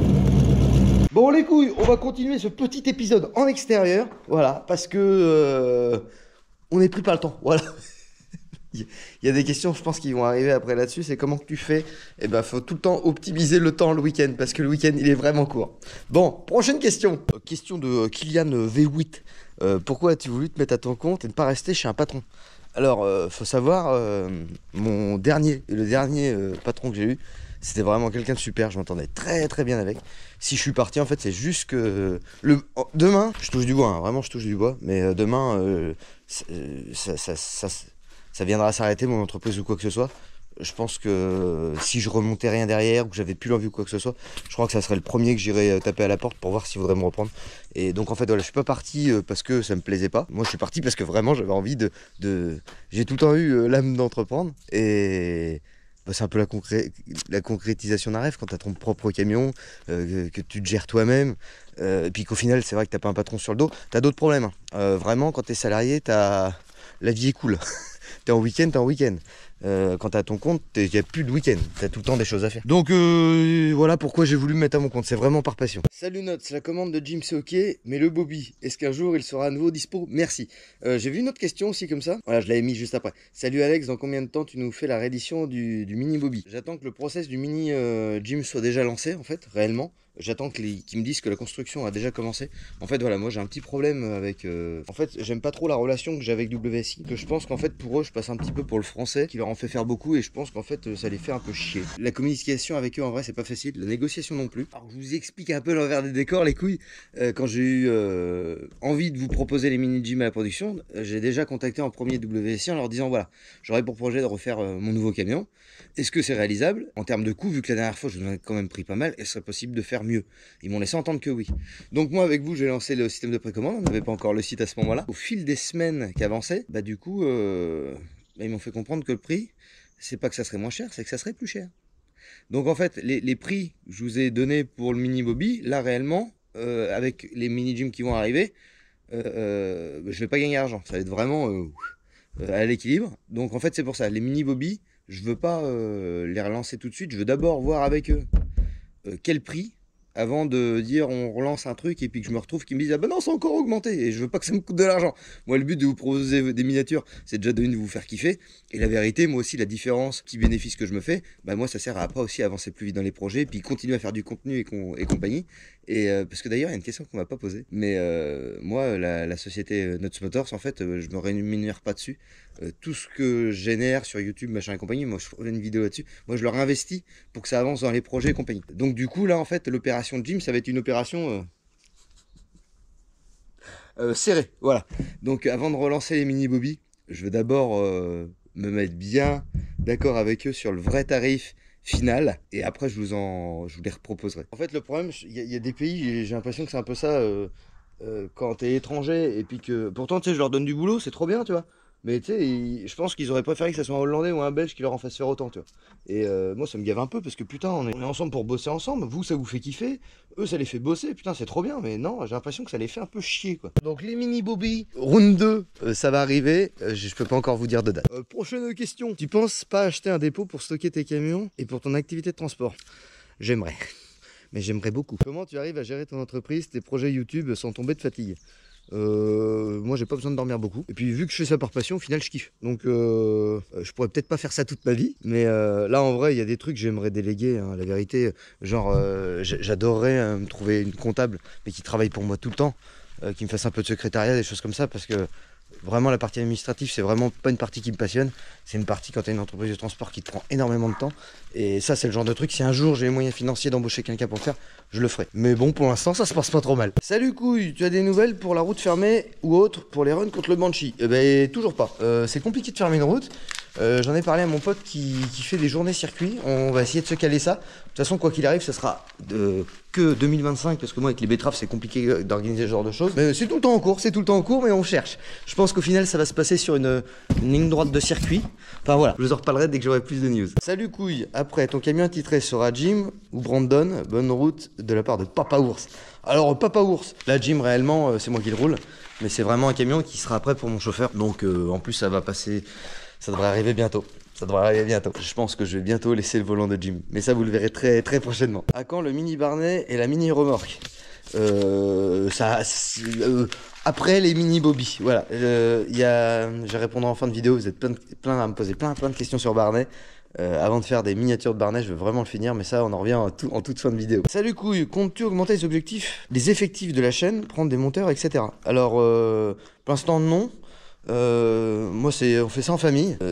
Bon les couilles, on va continuer ce petit épisode en extérieur. Voilà, parce que euh, on n'est plus pas le temps. Voilà. Il y a des questions, je pense, qui vont arriver après là-dessus. C'est comment que tu fais? Eh ben, faut tout le temps optimiser le temps le week-end parce que le week-end il est vraiment court. Bon, prochaine question. Euh, question de euh, Kylian V huit. Euh, pourquoi as-tu voulu te mettre à ton compte et ne pas rester chez un patron? Alors, euh, faut savoir, euh, mon dernier, le dernier euh, patron que j'ai eu, c'était vraiment quelqu'un de super. Je m'entendais très très bien avec. Si je suis parti, en fait, c'est juste que euh, le oh, demain, je touche du bois, hein, vraiment, je touche du bois. Mais euh, demain, euh, ça, ça, ça, ça ça viendra s'arrêter, mon entreprise ou quoi que ce soit. Je pense que si je remontais rien derrière ou que j'avais plus l'envie ou quoi que ce soit, je crois que ça serait le premier que j'irais taper à la porte pour voir s'il voudrait me reprendre. Et donc en fait voilà, je suis pas parti parce que ça me plaisait pas. Moi je suis parti parce que vraiment j'avais envie de, de... j'ai tout le temps eu l'âme d'entreprendre et bah, c'est un peu la, concré... la concrétisation d'un rêve quand tu as ton propre camion, euh, que tu te gères toi-même. Euh, et puis qu'au final c'est vrai que t'as pas un patron sur le dos, t'as d'autres problèmes. Hein. Euh, vraiment quand t'es salarié, t'as... la vie est cool. T'es en week-end, t'es en week-end. Euh, quand t'as ton compte, il n'y a plus de week-end. T'as tout le temps des choses à faire. Donc euh, voilà pourquoi j'ai voulu me mettre à mon compte. C'est vraiment par passion. Salut Notes, la commande de Jim c'est ok, mais le Bobby, est-ce qu'un jour il sera à nouveau dispo? Merci. Euh, j'ai vu une autre question aussi comme ça. Voilà, je l'avais mis juste après. Salut Alex, dans combien de temps tu nous fais la réédition du, du mini Bobby? J'attends que le process du mini euh, Jim soit déjà lancé en fait, réellement. J'attends qu'ils me disent que la construction a déjà commencé. En fait, voilà, moi j'ai un petit problème avec... Euh... En fait, j'aime pas trop la relation que j'ai avec W S I. Que je pense qu'en fait, pour eux, je passe un petit peu pour le français, qui leur leur en fait faire beaucoup et je pense qu'en fait ça les fait un peu chier. La communication avec eux en vrai c'est pas facile, la négociation non plus. Alors je vous explique un peu l'envers des décors les couilles. Euh, quand j'ai eu euh, envie de vous proposer les mini-gyms à la production, j'ai déjà contacté en premier W S I en leur disant voilà, j'aurais pour projet de refaire euh, mon nouveau camion. Est-ce que c'est réalisable? En termes de coût, vu que la dernière fois je vous en ai quand même pris pas mal, est-ce serait possible de faire mieux? Ils m'ont laissé entendre que oui. Donc moi avec vous j'ai lancé le système de précommande, on n'avait pas encore le site à ce moment-là. Au fil des semaines qui avançaient, bah du coup euh, bah, ils m'ont fait comprendre que le prix, c'est pas que ça serait moins cher, c'est que ça serait plus cher. Donc en fait les, les prix que je vous ai donnés pour le mini Bobby, là réellement, euh, avec les mini gyms qui vont arriver, euh, euh, je vais pas gagner d'argent, ça va être vraiment euh, à l'équilibre. Donc en fait c'est pour ça, les mini Bobby, je veux pas euh, les relancer tout de suite, je veux d'abord voir avec eux euh, quel prix, avant de dire on relance un truc et puis que je me retrouve qu'ils me disent ah ben non c'est encore augmenté et je veux pas que ça me coûte de l'argent. Moi le but de vous proposer des miniatures c'est déjà de une de vous faire kiffer et la vérité moi aussi la différence, petit bénéfice que je me fais, bah moi ça sert à après aussi avancer plus vite dans les projets puis continuer à faire du contenu et, com et compagnie. Et euh, parce que d'ailleurs il y a une question qu'on m'a pas posée, mais euh, moi la, la société euh, Nuts Motors en fait euh, je me rémunère pas dessus. Euh, tout ce que je génère sur YouTube machin et compagnie, moi je ferai une vidéo là-dessus, moi je leur investis pour que ça avance dans les projets et compagnie. Donc du coup là en fait l'opération de gym ça va être une opération euh, euh, serrée, voilà. Donc avant de relancer les mini Bobby, je veux d'abord euh, me mettre bien d'accord avec eux sur le vrai tarif final et après je vous en je vous les reproposerai. En fait le problème il y, y a des pays, j'ai l'impression que c'est un peu ça euh, euh, quand t'es étranger et puis que pourtant tu sais je leur donne du boulot, c'est trop bien tu vois. Mais tu sais, je pense qu'ils auraient préféré que ça soit un Hollandais ou un Belge qui leur en fasse faire autant, tu vois. Et euh, moi, ça me gave un peu parce que putain, on est, on est ensemble pour bosser ensemble. Vous, ça vous fait kiffer. Eux, ça les fait bosser. Putain, c'est trop bien. Mais non, j'ai l'impression que ça les fait un peu chier, quoi. Donc, les mini Bobby, round deux, euh, ça va arriver. Euh, je peux pas encore vous dire de date. Euh, prochaine question. Tu penses pas acheter un dépôt pour stocker tes camions et pour ton activité de transport? J'aimerais. Mais j'aimerais beaucoup. Comment tu arrives à gérer ton entreprise, tes projets YouTube sans tomber de fatigue? Euh, moi j'ai pas besoin de dormir beaucoup et puis vu que je fais ça par passion au final je kiffe donc euh, je pourrais peut-être pas faire ça toute ma vie mais euh, là en vrai il y a des trucs que j'aimerais déléguer hein, la vérité genre euh, j'adorerais euh, me trouver une comptable mais qui travaille pour moi tout le temps euh, qui me fasse un peu de secrétariat des choses comme ça parce que vraiment la partie administrative c'est vraiment pas une partie qui me passionne, c'est une partie quand tu as une entreprise de transport qui te prend énormément de temps et ça c'est le genre de truc, si un jour j'ai les moyens financiers d'embaucher quelqu'un pour le faire, je le ferai. Mais bon pour l'instant ça se passe pas trop mal. Salut couille, tu as des nouvelles pour la route fermée ou autre pour les runs contre le Banshee? Eh ben toujours pas, euh, c'est compliqué de fermer une route. Euh, j'en ai parlé à mon pote qui, qui fait des journées circuits, on va essayer de se caler ça. De toute façon quoi qu'il arrive ça sera de, que deux mille vingt-cinq parce que moi avec les betteraves c'est compliqué d'organiser ce genre de choses. Mais c'est tout le temps en cours, c'est tout le temps en cours mais on cherche. Je pense qu'au final ça va se passer sur une, une ligne droite de circuit. Enfin voilà, je vous en reparlerai dès que j'aurai plus de news. Salut couille, après ton camion attitré sera Jim ou Brandon, bonne route de la part de Papa Ours. Alors Papa Ours, la Jim réellement euh, c'est moi qui le roule, mais c'est vraiment un camion qui sera prêt pour mon chauffeur. Donc euh, en plus ça va passer, ça devrait arriver bientôt. Ça devrait arriver bientôt. Je pense que je vais bientôt laisser le volant de Jim. Mais ça vous le verrez très très prochainement. À quand le mini Barnet et la mini remorque? Euh, ça, euh, après les mini Bobby, voilà. Euh, y a, je vais répondre en fin de vidéo. Vous êtes plein, de, plein à me poser plein plein de questions sur Barnet. Euh, avant de faire des miniatures de Barnet, je veux vraiment le finir, mais ça, on en revient en, tout, en toute fin de vidéo. Salut couille, comptes-tu augmenter les objectifs, les effectifs de la chaîne, prendre des monteurs, et cetera. Alors, euh, pour l'instant, non. Euh, moi, c'est, on fait ça en famille. Euh,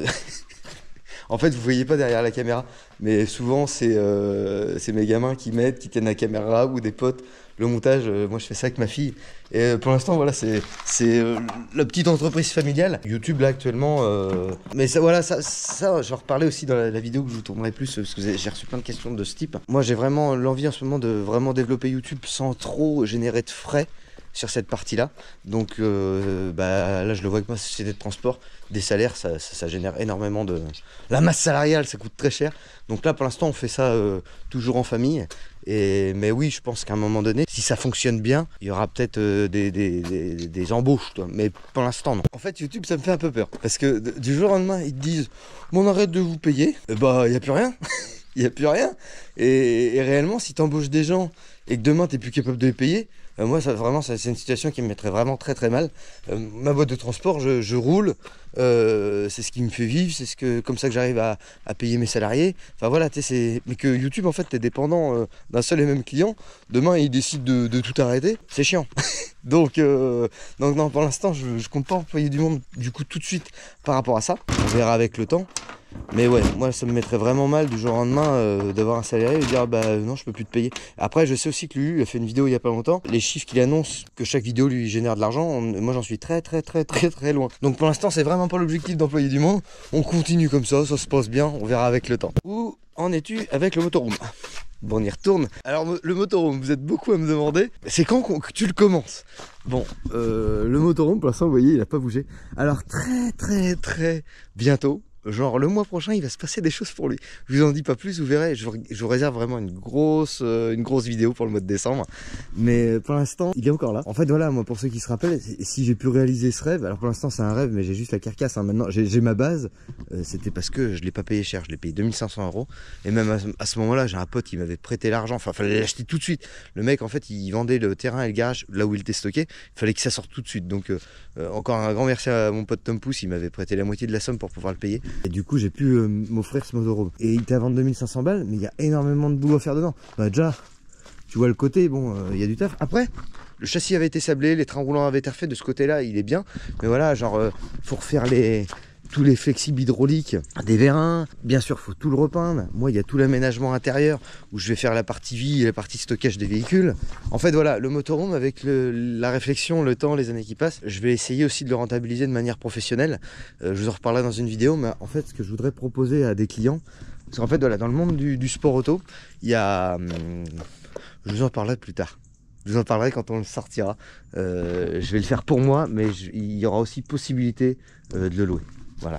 En fait, vous voyez pas derrière la caméra, mais souvent c'est euh, mes gamins qui m'aident, qui tiennent la caméra ou des potes. Le montage, euh, moi je fais ça avec ma fille. Et euh, pour l'instant, voilà, c'est euh, la petite entreprise familiale. YouTube là actuellement, euh... mais ça, voilà, ça, ça, je vais en reparler aussi dans la, la vidéo que je vous tournerai plus parce que j'ai reçu plein de questions de ce type. Moi, j'ai vraiment l'envie en ce moment de vraiment développer YouTube sans trop générer de frais sur cette partie-là. Donc euh, bah, là, je le vois avec ma société de transport. Des salaires, ça, ça, ça génère énormément de... La masse salariale, ça coûte très cher. Donc là, pour l'instant, on fait ça euh, toujours en famille. Et, mais oui, je pense qu'à un moment donné, si ça fonctionne bien, il y aura peut-être euh, des, des, des, des embauches. Toi. Mais pour l'instant, non. En fait, YouTube, ça me fait un peu peur. Parce que du jour au lendemain, ils te disent « Bon, on arrête de vous payer. » Et bah, il n'y a plus rien. Il n'y a plus rien. Et, et réellement, si tu embauches des gens et que demain, tu n'es plus capable de les payer, euh, moi, ça, vraiment, c'est une situation qui me mettrait vraiment très très mal. Euh, ma boîte de transport, je, je roule. Euh, c'est ce qui me fait vivre, c'est ce que, comme ça que j'arrive à, à payer mes salariés. Enfin voilà, tu sais, mais que YouTube, en fait, tu es dépendant euh, d'un seul et même client. Demain, il décide de, de tout arrêter. C'est chiant. donc, euh, donc, non, pour l'instant, je, je compte pas employer du monde, du coup, tout de suite par rapport à ça. On verra avec le temps. Mais ouais, moi ça me mettrait vraiment mal du jour au lendemain euh, d'avoir un salarié et de dire ah, bah euh, non je peux plus te payer. Après je sais aussi que Lulu a fait une vidéo il y a pas longtemps. Les chiffres qu'il annonce que chaque vidéo lui génère de l'argent, moi j'en suis très très très très très loin. Donc pour l'instant c'est vraiment pas l'objectif d'employer du monde. On continue comme ça, ça se passe bien, on verra avec le temps. Où en es-tu avec le motorhome? Bon, on y retourne. Alors le motorhome, vous êtes beaucoup à me demander, c'est quand que tu le commences? Bon, euh, le motorhome pour l'instant vous voyez il a pas bougé. Alors très très très bientôt, genre le mois prochain il va se passer des choses pour lui. Je vous en dis pas plus, vous verrez, je vous, je vous réserve vraiment une grosse euh, une grosse vidéo pour le mois de décembre. Mais pour l'instant il est encore là. En fait voilà, moi pour ceux qui se rappellent, si j'ai pu réaliser ce rêve, alors pour l'instant c'est un rêve mais j'ai juste la carcasse, hein. Maintenant j'ai ma base, euh, c'était parce que je l'ai pas payé cher, je l'ai payé deux mille cinq cents euros. Et même à, à ce moment là j'ai un pote qui m'avait prêté l'argent, enfin fallait l'acheter tout de suite. Le mec en fait il vendait le terrain et le garage là où il était stocké, il fallait que ça sorte tout de suite. Donc euh, euh, encore un grand merci à mon pote Tom Pouce, il m'avait prêté la moitié de la somme pour pouvoir le payer. Et du coup j'ai pu euh, m'offrir ce motorhome. Et il était à vendre deux mille cinq cents balles, mais il y a énormément de boulot à faire dedans. Bah déjà, tu vois le côté, bon, il euh, y a du taf. Après, le châssis avait été sablé, les trains roulants avaient été refaits, de ce côté-là, il est bien. Mais voilà, genre, euh, faut refaire les... tous les flexibles hydrauliques, des vérins, bien sûr faut tout le repeindre. Moi il y a tout l'aménagement intérieur où je vais faire la partie vie et la partie stockage des véhicules. En fait voilà, le motorhome avec le, la réflexion, le temps, les années qui passent, je vais essayer aussi de le rentabiliser de manière professionnelle. Euh, je vous en reparlerai dans une vidéo, mais en fait ce que je voudrais proposer à des clients, parce qu'en fait voilà, dans le monde du, du sport auto, il y a... Hum, je vous en parlerai plus tard. Je vous en parlerai quand on le sortira. Euh, je vais le faire pour moi, mais je, il y aura aussi possibilité euh, de le louer. Voilà,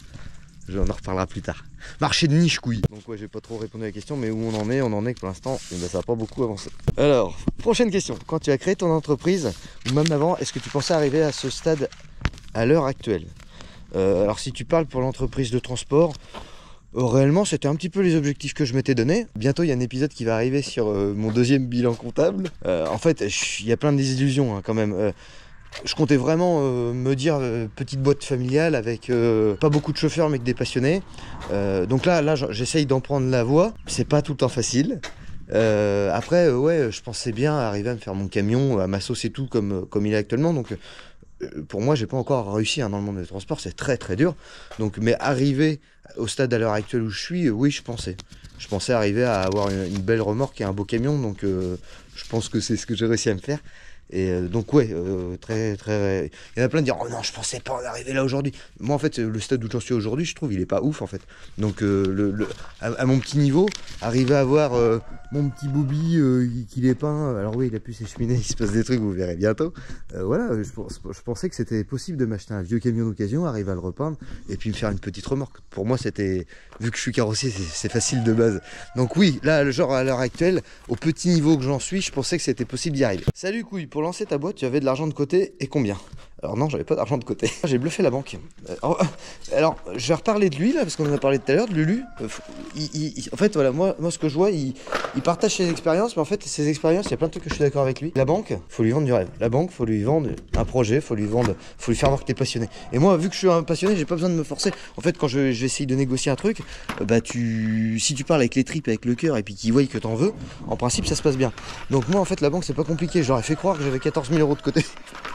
on en reparlera plus tard. Marché de niche couille. Donc ouais, j'ai pas trop répondu à la question, mais où on en est, on en est que pour l'instant, eh ben, ça n'a pas beaucoup avancé. Alors, prochaine question. Quand tu as créé ton entreprise, ou même avant, est-ce que tu pensais arriver à ce stade à l'heure actuelle? euh, Alors si tu parles pour l'entreprise de transport, euh, réellement c'était un petit peu les objectifs que je m'étais donné. Bientôt il y a un épisode qui va arriver sur euh, mon deuxième bilan comptable. Euh, en fait, il y a plein de désillusions hein, quand même. Euh, Je comptais vraiment euh, me dire euh, petite boîte familiale avec euh, pas beaucoup de chauffeurs mais que des passionnés. Euh, donc là, là j'essaye d'en prendre la voie. C'est pas tout le temps facile. Euh, après, euh, ouais, je pensais bien arriver à me faire mon camion, à ma sauce et tout comme, comme il est actuellement. Donc euh, pour moi, j'ai pas encore réussi hein, dans le monde des transports. C'est très très dur. Donc, mais arriver au stade à l'heure actuelle où je suis, euh, oui, je pensais. Je pensais arriver à avoir une, une belle remorque et un beau camion. Donc euh, je pense que c'est ce que j'ai réussi à me faire. Et euh, donc ouais, euh, très très... Il y en a plein de dire « Oh non, je pensais pas en arriver là aujourd'hui ». Moi en fait, le stade où j'en suis aujourd'hui, je trouve, il est pas ouf en fait. Donc euh, le, le, à, à mon petit niveau, arriver à avoir euh, mon petit Bobby euh, qui est peint, alors oui, il a pu s'écheminer, il se passe des trucs, vous verrez bientôt. Euh, voilà, je, je pensais que c'était possible de m'acheter un vieux camion d'occasion, arriver à le repeindre, et puis me faire une petite remorque. Pour moi, c'était... Vu que je suis carrossier, c'est facile de base. Donc oui, là, le genre à l'heure actuelle, au petit niveau que j'en suis, je pensais que c'était possible d'y arriver. Salut couille, pour lancer ta boîte, tu avais de l'argent de côté et combien? Alors non, j'avais pas d'argent de côté. J'ai bluffé la banque. Alors, alors, je vais reparler de lui là, parce qu'on en a parlé tout à l'heure, de Lulu. Il, il, en fait, voilà, moi, moi ce que je vois, il, il partage ses expériences, mais en fait, ses expériences, il y a plein de trucs que je suis d'accord avec lui. La banque, faut lui vendre du rêve. La banque, faut lui vendre un projet, faut lui vendre, faut lui faire voir que t'es passionné. Et moi, vu que je suis un passionné, j'ai pas besoin de me forcer. En fait, quand je, je vais essayer de négocier un truc, bah tu, si tu parles avec les tripes, avec le cœur, et puis qu'ils voient que t'en veux, en principe, ça se passe bien. Donc moi, en fait, la banque, c'est pas compliqué. Je leur ai fait croire que j'avais quatorze mille euros de côté.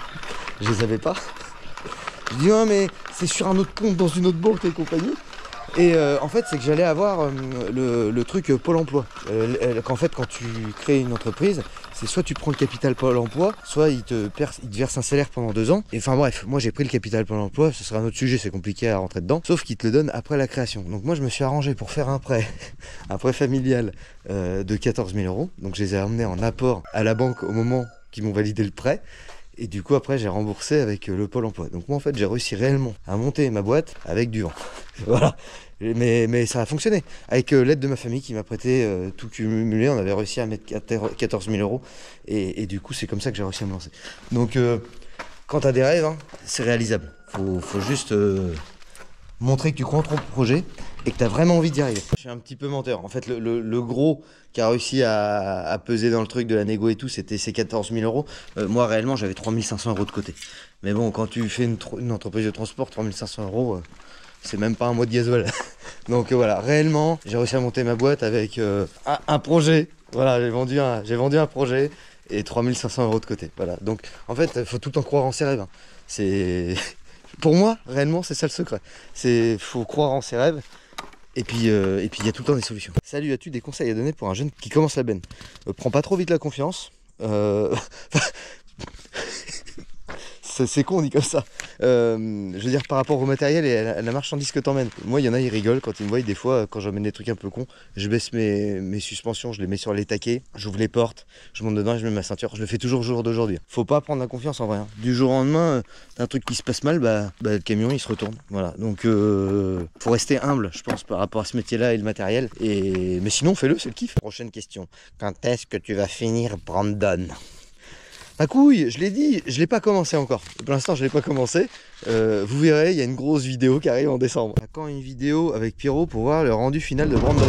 Je les avais pas. Je dis ouais mais c'est sur un autre compte dans une autre banque et compagnie. Et euh, en fait c'est que j'allais avoir euh, le, le truc euh, Pôle emploi. Euh, qu'en fait quand tu crées une entreprise, c'est soit tu prends le capital Pôle emploi, soit il te, perce, il te verse un salaire pendant deux ans. Et enfin bref, moi j'ai pris le capital Pôle emploi, ce sera un autre sujet, c'est compliqué à rentrer dedans. Sauf qu'il te le donne après la création. Donc moi je me suis arrangé pour faire un prêt, un prêt familial euh, de quatorze mille euros. Donc je les ai amenés en apport à la banque au moment qu'ils m'ont validé le prêt. Et du coup après j'ai remboursé avec le Pôle emploi. Donc moi en fait j'ai réussi réellement à monter ma boîte avec du vent. Voilà. Mais, mais ça a fonctionné. Avec euh, l'aide de ma famille qui m'a prêté euh, tout cumulé, on avait réussi à mettre quatorze mille euros. Et, et du coup c'est comme ça que j'ai réussi à me lancer. Donc euh, quand t'as des rêves, hein, c'est réalisable. Faut, faut juste euh, montrer que tu crois en ton projet et que tu as vraiment envie d'y arriver. Je suis un petit peu menteur. En fait, le, le, le gros qui a réussi à, à peser dans le truc de la négo et tout, c'était ces quatorze mille euros. Euh, moi, réellement, j'avais trois mille cinq cents euros de côté. Mais bon, quand tu fais une, une entreprise de transport, trois mille cinq cents euros, euh, c'est même pas un mois de gasoil. Donc euh, voilà, réellement, j'ai réussi à monter ma boîte avec euh, un, un projet. Voilà, j'ai vendu un, j'ai vendu un projet et trois mille cinq cents euros de côté. Voilà. Donc, en fait, il faut tout le temps croire en ses rêves. Hein. C'est... Pour moi, réellement, c'est ça le secret. C'est faut croire en ses rêves Et puis euh, et puis il y a tout le temps des solutions. Salut, as-tu des conseils à donner pour un jeune qui commence la benne? euh, Prends pas trop vite la confiance. Euh... C'est con, on dit comme ça. Euh, je veux dire, par rapport au matériel et à la, à la marchandise que t'emmènes. Moi, il y en a, ils rigolent quand ils me voient. Des fois, quand j'emmène des trucs un peu cons, je baisse mes, mes suspensions, je les mets sur les taquets, j'ouvre les portes, je monte dedans et je mets ma ceinture. Je le fais toujours au jour d'aujourd'hui. Faut pas prendre la confiance en vrai. Hein. Du jour au lendemain, t'as un truc qui se passe mal, bah, bah le camion il se retourne. Voilà. Donc, euh, faut rester humble, je pense, par rapport à ce métier-là et le matériel. Et... Mais sinon, fais-le, c'est le kiff. Prochaine question. Quand est-ce que tu vas finir, Brandon? Ma couille, je l'ai dit, je l'ai pas commencé encore. Pour l'instant, je l'ai pas commencé. Euh, vous verrez, il y a une grosse vidéo qui arrive en décembre. À quand une vidéo avec Pierrot pour voir le rendu final de Brandon?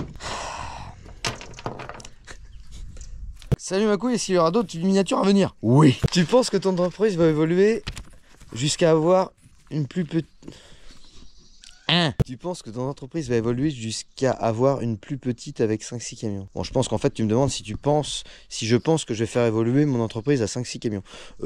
Salut ma couille, est-ce qu'il y aura d'autres miniatures à venir? Oui. Tu penses que ton entreprise va évoluer jusqu'à avoir une plus petite... Hein? Tu penses que ton entreprise va évoluer jusqu'à avoir une plus petite avec cinq six camions? Bon, je pense qu'en fait, tu me demandes si tu penses, si je pense que je vais faire évoluer mon entreprise à cinq six camions.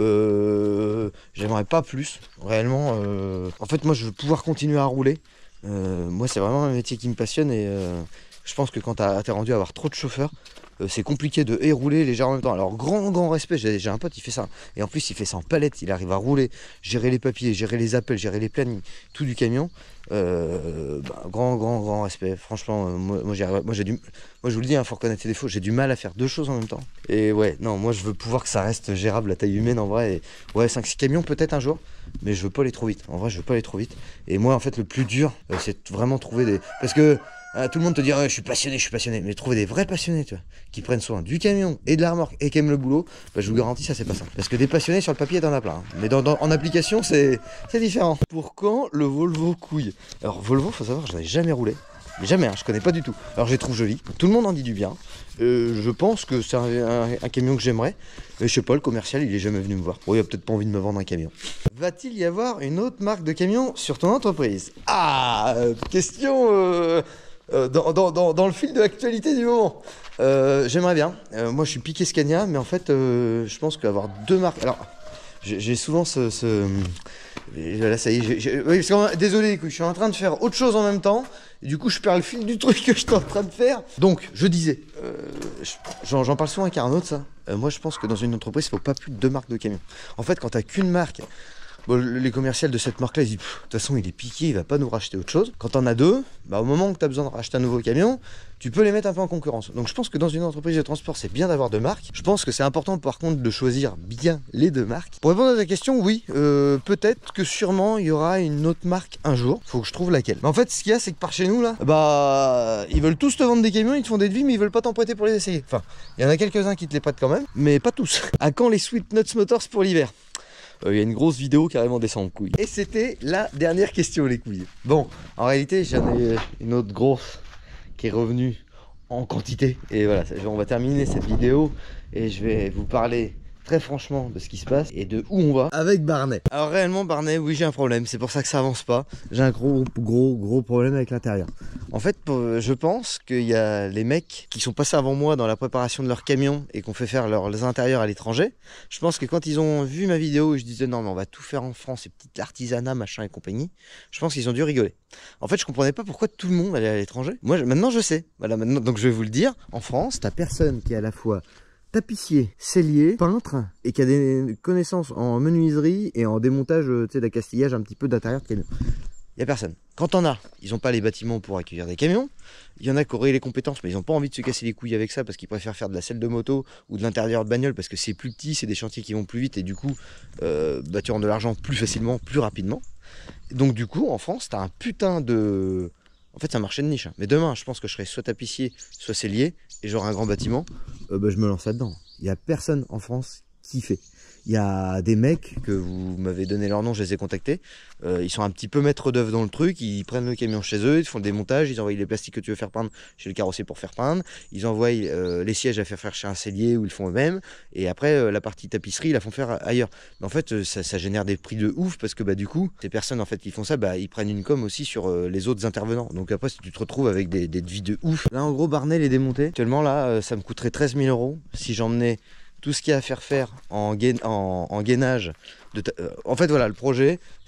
Euh, J'aimerais pas plus, réellement. Euh... En fait, moi, je veux pouvoir continuer à rouler. Euh, moi, c'est vraiment un métier qui me passionne et euh, je pense que quand t'es rendu à avoir trop de chauffeurs, euh, c'est compliqué de et rouler les gérer en même temps. Alors, grand, grand respect, j'ai un pote, il fait ça. Et en plus, il fait ça en palette, il arrive à rouler, gérer les papiers, gérer les appels, gérer les plannings, tout du camion. Euh, bah, grand grand grand respect, franchement. euh, moi, moi j'ai du moi je vous le dis, il hein, faut reconnaître les défauts, j'ai du mal à faire deux choses en même temps et ouais, non, moi je veux pouvoir que ça reste gérable à taille humaine en vrai. Et ouais, cinq six camions peut-être un jour, mais je veux pas aller trop vite, en vrai je veux pas aller trop vite. Et moi en fait le plus dur euh, c'est vraiment trouver des, parce que euh, tout le monde te dit ah, je suis passionné, je suis passionné, mais trouver des vrais passionnés, tu vois, qui prennent soin du camion et de la remorque et qui aiment le boulot, bah, je vous garantis ça c'est pas simple. Parce que des passionnés sur le papier t'en as plein, hein. Mais dans, dans, en application c'est différent. Pour quand le Volvo couille? Alors Volvo, faut savoir, je n'avais jamais roulé, mais jamais, hein, je connais pas du tout. Alors je les trouve jolis, tout le monde en dit du bien. Euh, je pense que c'est un, un, un camion que j'aimerais, mais je sais pas, le commercial il est jamais venu me voir. Bon, il a peut-être pas envie de me vendre un camion. Va-t-il y avoir une autre marque de camion sur ton entreprise? Ah, euh, question euh, euh, dans, dans, dans, dans le fil de l'actualité du moment. Euh, j'aimerais bien. Euh, moi je suis piqué Scania, mais en fait euh, je pense qu'avoir deux marques. Alors j'ai souvent ce, ce... Là ça y est, j'ai, oui, parce que, désolé, je suis en train de faire autre chose en même temps, et du coup je perds le fil du truc que je suis en train de faire. Donc je disais, euh, j'en parle souvent avec Arnaud de ça, euh, moi je pense que dans une entreprise il ne faut pas plus de deux marques de camions. En fait quand tu n'as qu'une marque, bon, les commerciaux de cette marque là ils disent de toute façon il est piqué, il va pas nous racheter autre chose. Quand t'en as deux, bah, au moment où tu as besoin de racheter un nouveau camion, tu peux les mettre un peu en concurrence. Donc je pense que dans une entreprise de transport c'est bien d'avoir deux marques. Je pense que c'est important par contre de choisir bien les deux marques. Pour répondre à ta question, oui, euh, peut-être que sûrement il y aura une autre marque un jour, faut que je trouve laquelle. Mais en fait ce qu'il y a c'est que par chez nous là, bah ils veulent tous te vendre des camions, ils te font des devis mais ils veulent pas t'en prêter pour les essayer. Enfin, il y en a quelques-uns qui te les prêtent quand même, mais pas tous. À quand les Sweet Nuts Motors pour l'hiver? Il euh, y a une grosse vidéo carrément descendre couilles. Et c'était la dernière question les couilles. Bon, en réalité j'en ai une autre grosse qui est revenue en quantité. Et voilà, on va terminer cette vidéo et je vais vous parler très franchement de ce qui se passe et de où on va avec Barnet. Alors réellement Barnet, oui j'ai un problème, c'est pour ça que ça avance pas. J'ai un gros gros gros problème avec l'intérieur. En fait je pense qu'il y a les mecs qui sont passés avant moi dans la préparation de leur camion et qu'on fait faire leurs intérieurs à l'étranger. Je pense que quand ils ont vu ma vidéo où je disais non mais on va tout faire en France, ces petits artisanats machin et compagnie, je pense qu'ils ont dû rigoler. En fait je comprenais pas pourquoi tout le monde allait à l'étranger. Moi je, maintenant je sais, voilà, maintenant, donc je vais vous le dire, en France t'as personne qui est à la fois tapissier, sellier, peintre et qui a des connaissances en menuiserie et en démontage, tu sais, d'accastillage un petit peu d'intérieur de camion. Il n'y a personne. Quand on a, ils n'ont pas les bâtiments pour accueillir des camions. Il y en a qui auraient les compétences, mais ils n'ont pas envie de se casser les couilles avec ça parce qu'ils préfèrent faire de la selle de moto ou de l'intérieur de bagnole parce que c'est plus petit, c'est des chantiers qui vont plus vite et du coup, euh, bah, tu rends de l'argent plus facilement, plus rapidement. Donc du coup, en France, tu as un putain de... En fait, c'est un marché de niche. Hein. Mais demain, je pense que je serai soit tapissier, soit sellier, et j'aurai un grand bâtiment. Euh, bah, je me lance là-dedans. Il n'y a personne en France qui fait. Il y a des mecs que vous m'avez donné leur nom, je les ai contactés. Euh, ils sont un petit peu maîtres d'œuvre dans le truc. Ils prennent le camion chez eux, ils font le démontage, ils envoient les plastiques que tu veux faire peindre chez le carrossier pour faire peindre. Ils envoient euh, les sièges à faire faire chez un sellier où ils le font eux-mêmes. Et après, euh, la partie tapisserie, ils la font faire ailleurs. Mais en fait, ça, ça génère des prix de ouf parce que bah, du coup, ces personnes en fait, qui font ça, bah, ils prennent une com aussi sur euh, les autres intervenants. Donc après, si tu te retrouves avec des, des devis de ouf. Là, en gros, Barnet est démonté. Actuellement, là, euh, ça me coûterait treize mille euros si j'emmenais tout ce qu'il y a à faire faire en, gain, en, en gainage. De euh, en fait, voilà, le projet,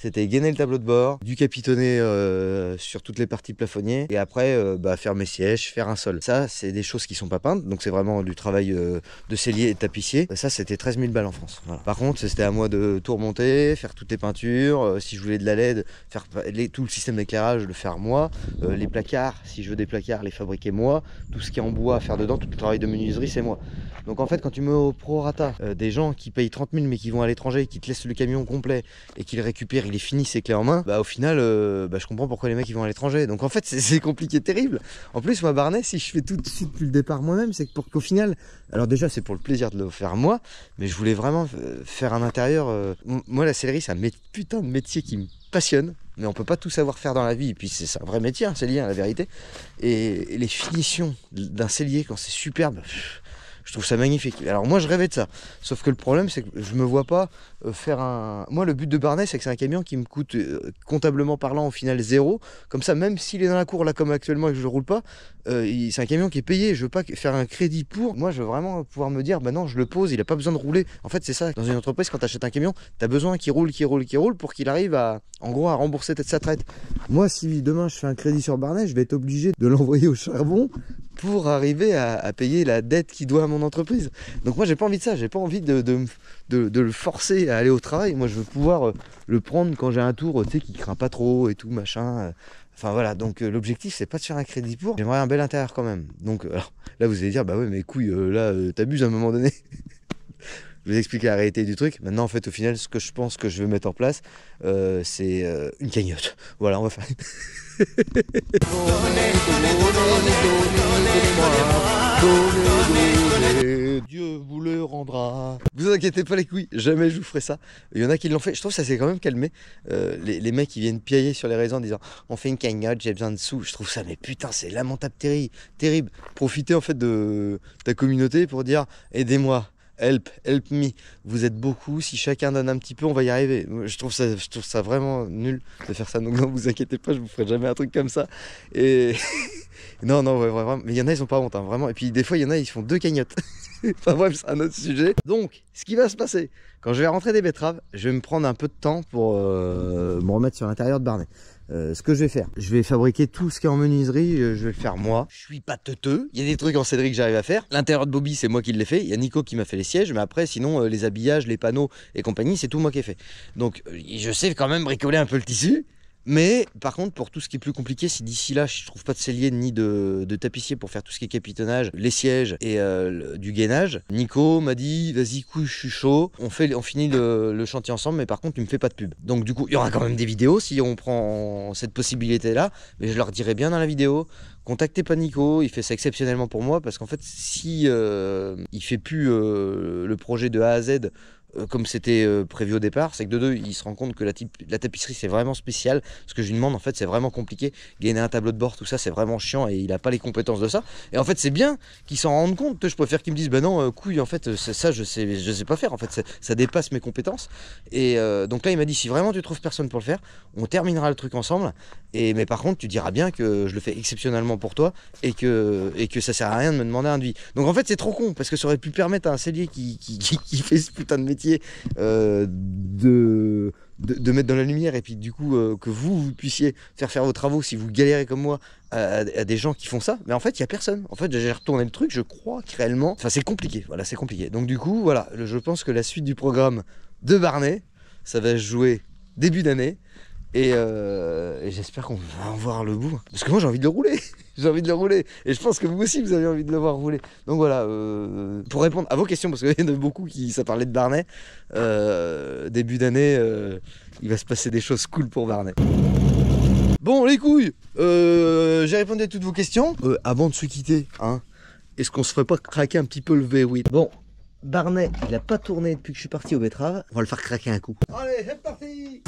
c'était gainer le tableau de bord, du capitonner euh, sur toutes les parties plafonniers, et après euh, bah, faire mes sièges, faire un sol. Ça, c'est des choses qui sont pas peintes, donc c'est vraiment du travail euh, de sellier et de tapissier. Ça, c'était treize mille balles en France. Voilà. Par contre, c'était à moi de tout remonter, faire toutes les peintures, euh, si je voulais de la L E D, faire les, tout le système d'éclairage, le faire moi, euh, les placards, si je veux des placards, les fabriquer moi, tout ce qui est en bois à faire dedans, tout le travail de menuiserie, c'est moi. Donc en fait, quand tu mets au prorata euh, des gens qui payent trente mille mais qui vont à l'étranger, qui te laissent le camion complet et qui le récupèrent, ils les finissent et clés en main, bah au final, euh, bah, je comprends pourquoi les mecs ils vont à l'étranger. Donc en fait, c'est compliqué, terrible. En plus, moi, Barnet, si je fais tout de suite depuis le départ moi-même, c'est que pour qu'au final, alors déjà, c'est pour le plaisir de le faire moi, mais je voulais vraiment faire un intérieur. Euh... Moi, la sellerie, c'est un putain de métier qui me passionne, mais on peut pas tout savoir faire dans la vie. Et puis c'est un vrai métier, un cellier, hein, la vérité. Et, et les finitions d'un cellier quand c'est superbe. Pff, je trouve ça magnifique. Alors moi je rêvais de ça. Sauf que le problème c'est que je me vois pas euh, faire un... Moi le but de Barnet c'est que c'est un camion qui me coûte euh, comptablement parlant au final zéro. Comme ça même s'il est dans la cour là comme actuellement et que je le roule pas, euh, c'est un camion qui est payé. Je veux pas faire un crédit pour. Moi je veux vraiment pouvoir me dire bah non je le pose, il a pas besoin de rouler. En fait c'est ça. Dans une entreprise quand tu achètes un camion, tu as besoin qu'il roule, qu'il roule, qu'il roule pour qu'il arrive à en gros à rembourser sa traite. Moi si demain je fais un crédit sur Barnet, je vais être obligé de l'envoyer au charbon pour arriver à, à payer la dette qu'il doit à mon entreprise. Donc moi j'ai pas envie de ça, j'ai pas envie de, de, de, de le forcer à aller au travail. Moi je veux pouvoir euh, le prendre quand j'ai un tour, tu sais, qui craint pas trop et tout machin. Enfin voilà, donc euh, l'objectif c'est pas de faire un crédit pour, j'aimerais un bel intérieur quand même. Donc alors, là vous allez dire bah ouais mais couille, euh, là euh, t'abuses à un moment donné. Je vais vous expliquer la réalité du truc. Maintenant en fait au final ce que je pense que je vais mettre en place euh, c'est euh, une cagnotte. Voilà, on va faire... Dieu vous le rendra. Vous inquiétez pas les couilles, jamais je vous ferai ça. Il y en a qui l'ont fait, je trouve que ça s'est quand même calmé. Euh, les, les mecs qui viennent piailler sur les réseaux en disant on fait une cagnotte, j'ai besoin de sous. Je trouve ça mais putain c'est lamentable, terrible, terrible. Profitez en fait de ta communauté pour dire aidez-moi. Help, help me. Vous êtes beaucoup. Si chacun donne un petit peu, on va y arriver. Je trouve ça, je trouve ça vraiment nul de faire ça. Donc non, vous inquiétez pas, je vous ferai jamais un truc comme ça. Et non, non, ouais, vraiment. Mais il y en a, ils ont pas honte, hein, vraiment. Et puis des fois, il y en a, ils font deux cagnottes. Enfin bref, c'est un autre sujet. Donc, ce qui va se passer, quand je vais rentrer des betteraves, je vais me prendre un peu de temps pour euh, me remettre sur l'intérieur de Barnet. Euh, ce que je vais faire, je vais fabriquer tout ce qui est en menuiserie, je vais le faire moi. Je suis pas teuteux, il y a des trucs en cédric que j'arrive à faire. L'intérieur de Bobby, c'est moi qui l'ai fait. Il y a Nico qui m'a fait les sièges, mais après, sinon, euh, les habillages, les panneaux et compagnie, c'est tout moi qui ai fait. Donc, euh, je sais quand même bricoler un peu le tissu. Mais par contre pour tout ce qui est plus compliqué, si d'ici là je trouve pas de sellier ni de, de tapissier pour faire tout ce qui est capitonnage, les sièges et euh, le, du gainage, Nico m'a dit vas-y couille je suis chaud, on, fait, on finit le, le chantier ensemble mais par contre tu me fais pas de pub. Donc du coup il y aura quand même des vidéos si on prend cette possibilité là, mais je leur dirai bien dans la vidéo, contactez pas Nico, il fait ça exceptionnellement pour moi parce qu'en fait si euh, il fait plus euh, le projet de A à Z comme c'était prévu au départ, c'est que de deux, il se rend compte que la, type, la tapisserie c'est vraiment spécial. Ce que je lui demande en fait c'est vraiment compliqué. Gainer un tableau de bord, tout ça c'est vraiment chiant et il a pas les compétences de ça. Et en fait c'est bien qu'il s'en rende compte. Je préfère qu'il me dise bah non euh, couille en fait ça je sais je sais pas faire en fait ça dépasse mes compétences. Et euh, donc là il m'a dit si vraiment tu trouves personne pour le faire, on terminera le truc ensemble. Et mais par contre tu diras bien que je le fais exceptionnellement pour toi et que et que ça sert à rien de me demander un devis. Donc en fait c'est trop con parce que ça aurait pu permettre à un sellier qui qui, qui, qui fait ce putain de métier Euh, de, de, de mettre dans la lumière et puis du coup euh, que vous, vous puissiez faire faire vos travaux si vous galérez comme moi à, à des gens qui font ça, mais en fait il y a personne. En fait j'ai retourné le truc, je crois que réellement, enfin c'est compliqué, voilà c'est compliqué. Donc du coup voilà, je pense que la suite du programme de Barnet, ça va se jouer début d'année. Et, euh, et j'espère qu'on va en voir le bout. Parce que moi j'ai envie de le rouler. J'ai envie de le rouler. Et je pense que vous aussi vous avez envie de le voir rouler. Donc voilà, euh, pour répondre à vos questions, parce qu'il y en a beaucoup qui ça parlait de Barnet, euh, début d'année, euh, il va se passer des choses cool pour Barnet. Bon les couilles, euh, j'ai répondu à toutes vos questions. Euh, avant de se quitter, hein, est-ce qu'on se ferait pas craquer un petit peu le V huit? Bon. Barnet, il a pas tourné depuis que je suis parti au betteraves. On va le faire craquer un coup. Allez, c'est parti.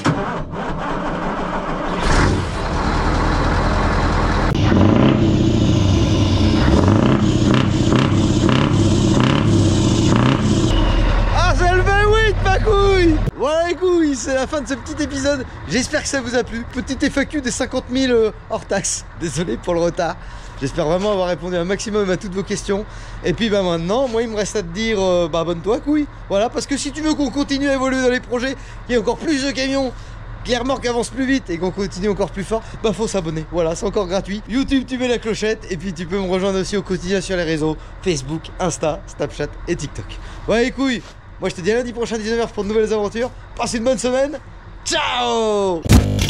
Ah, c'est le V huit, ma couille. Voilà les couilles, c'est la fin de ce petit épisode. J'espère que ça vous a plu. Petit F A Q des cinquante mille euh, hors taxe. Désolé pour le retard. J'espère vraiment avoir répondu un maximum à toutes vos questions. Et puis bah maintenant, moi il me reste à te dire, euh, bah abonne-toi couille. Voilà, parce que si tu veux qu'on continue à évoluer dans les projets, qu'il y ait encore plus de camions que les remorques avancent plus vite et qu'on continue encore plus fort, bah faut s'abonner. Voilà, c'est encore gratuit. YouTube, tu mets la clochette et puis tu peux me rejoindre aussi au quotidien sur les réseaux Facebook, Insta, Snapchat et TikTok. Ouais, les couilles, moi je te dis à lundi prochain dix-neuf heures pour de nouvelles aventures. Passe une bonne semaine. Ciao!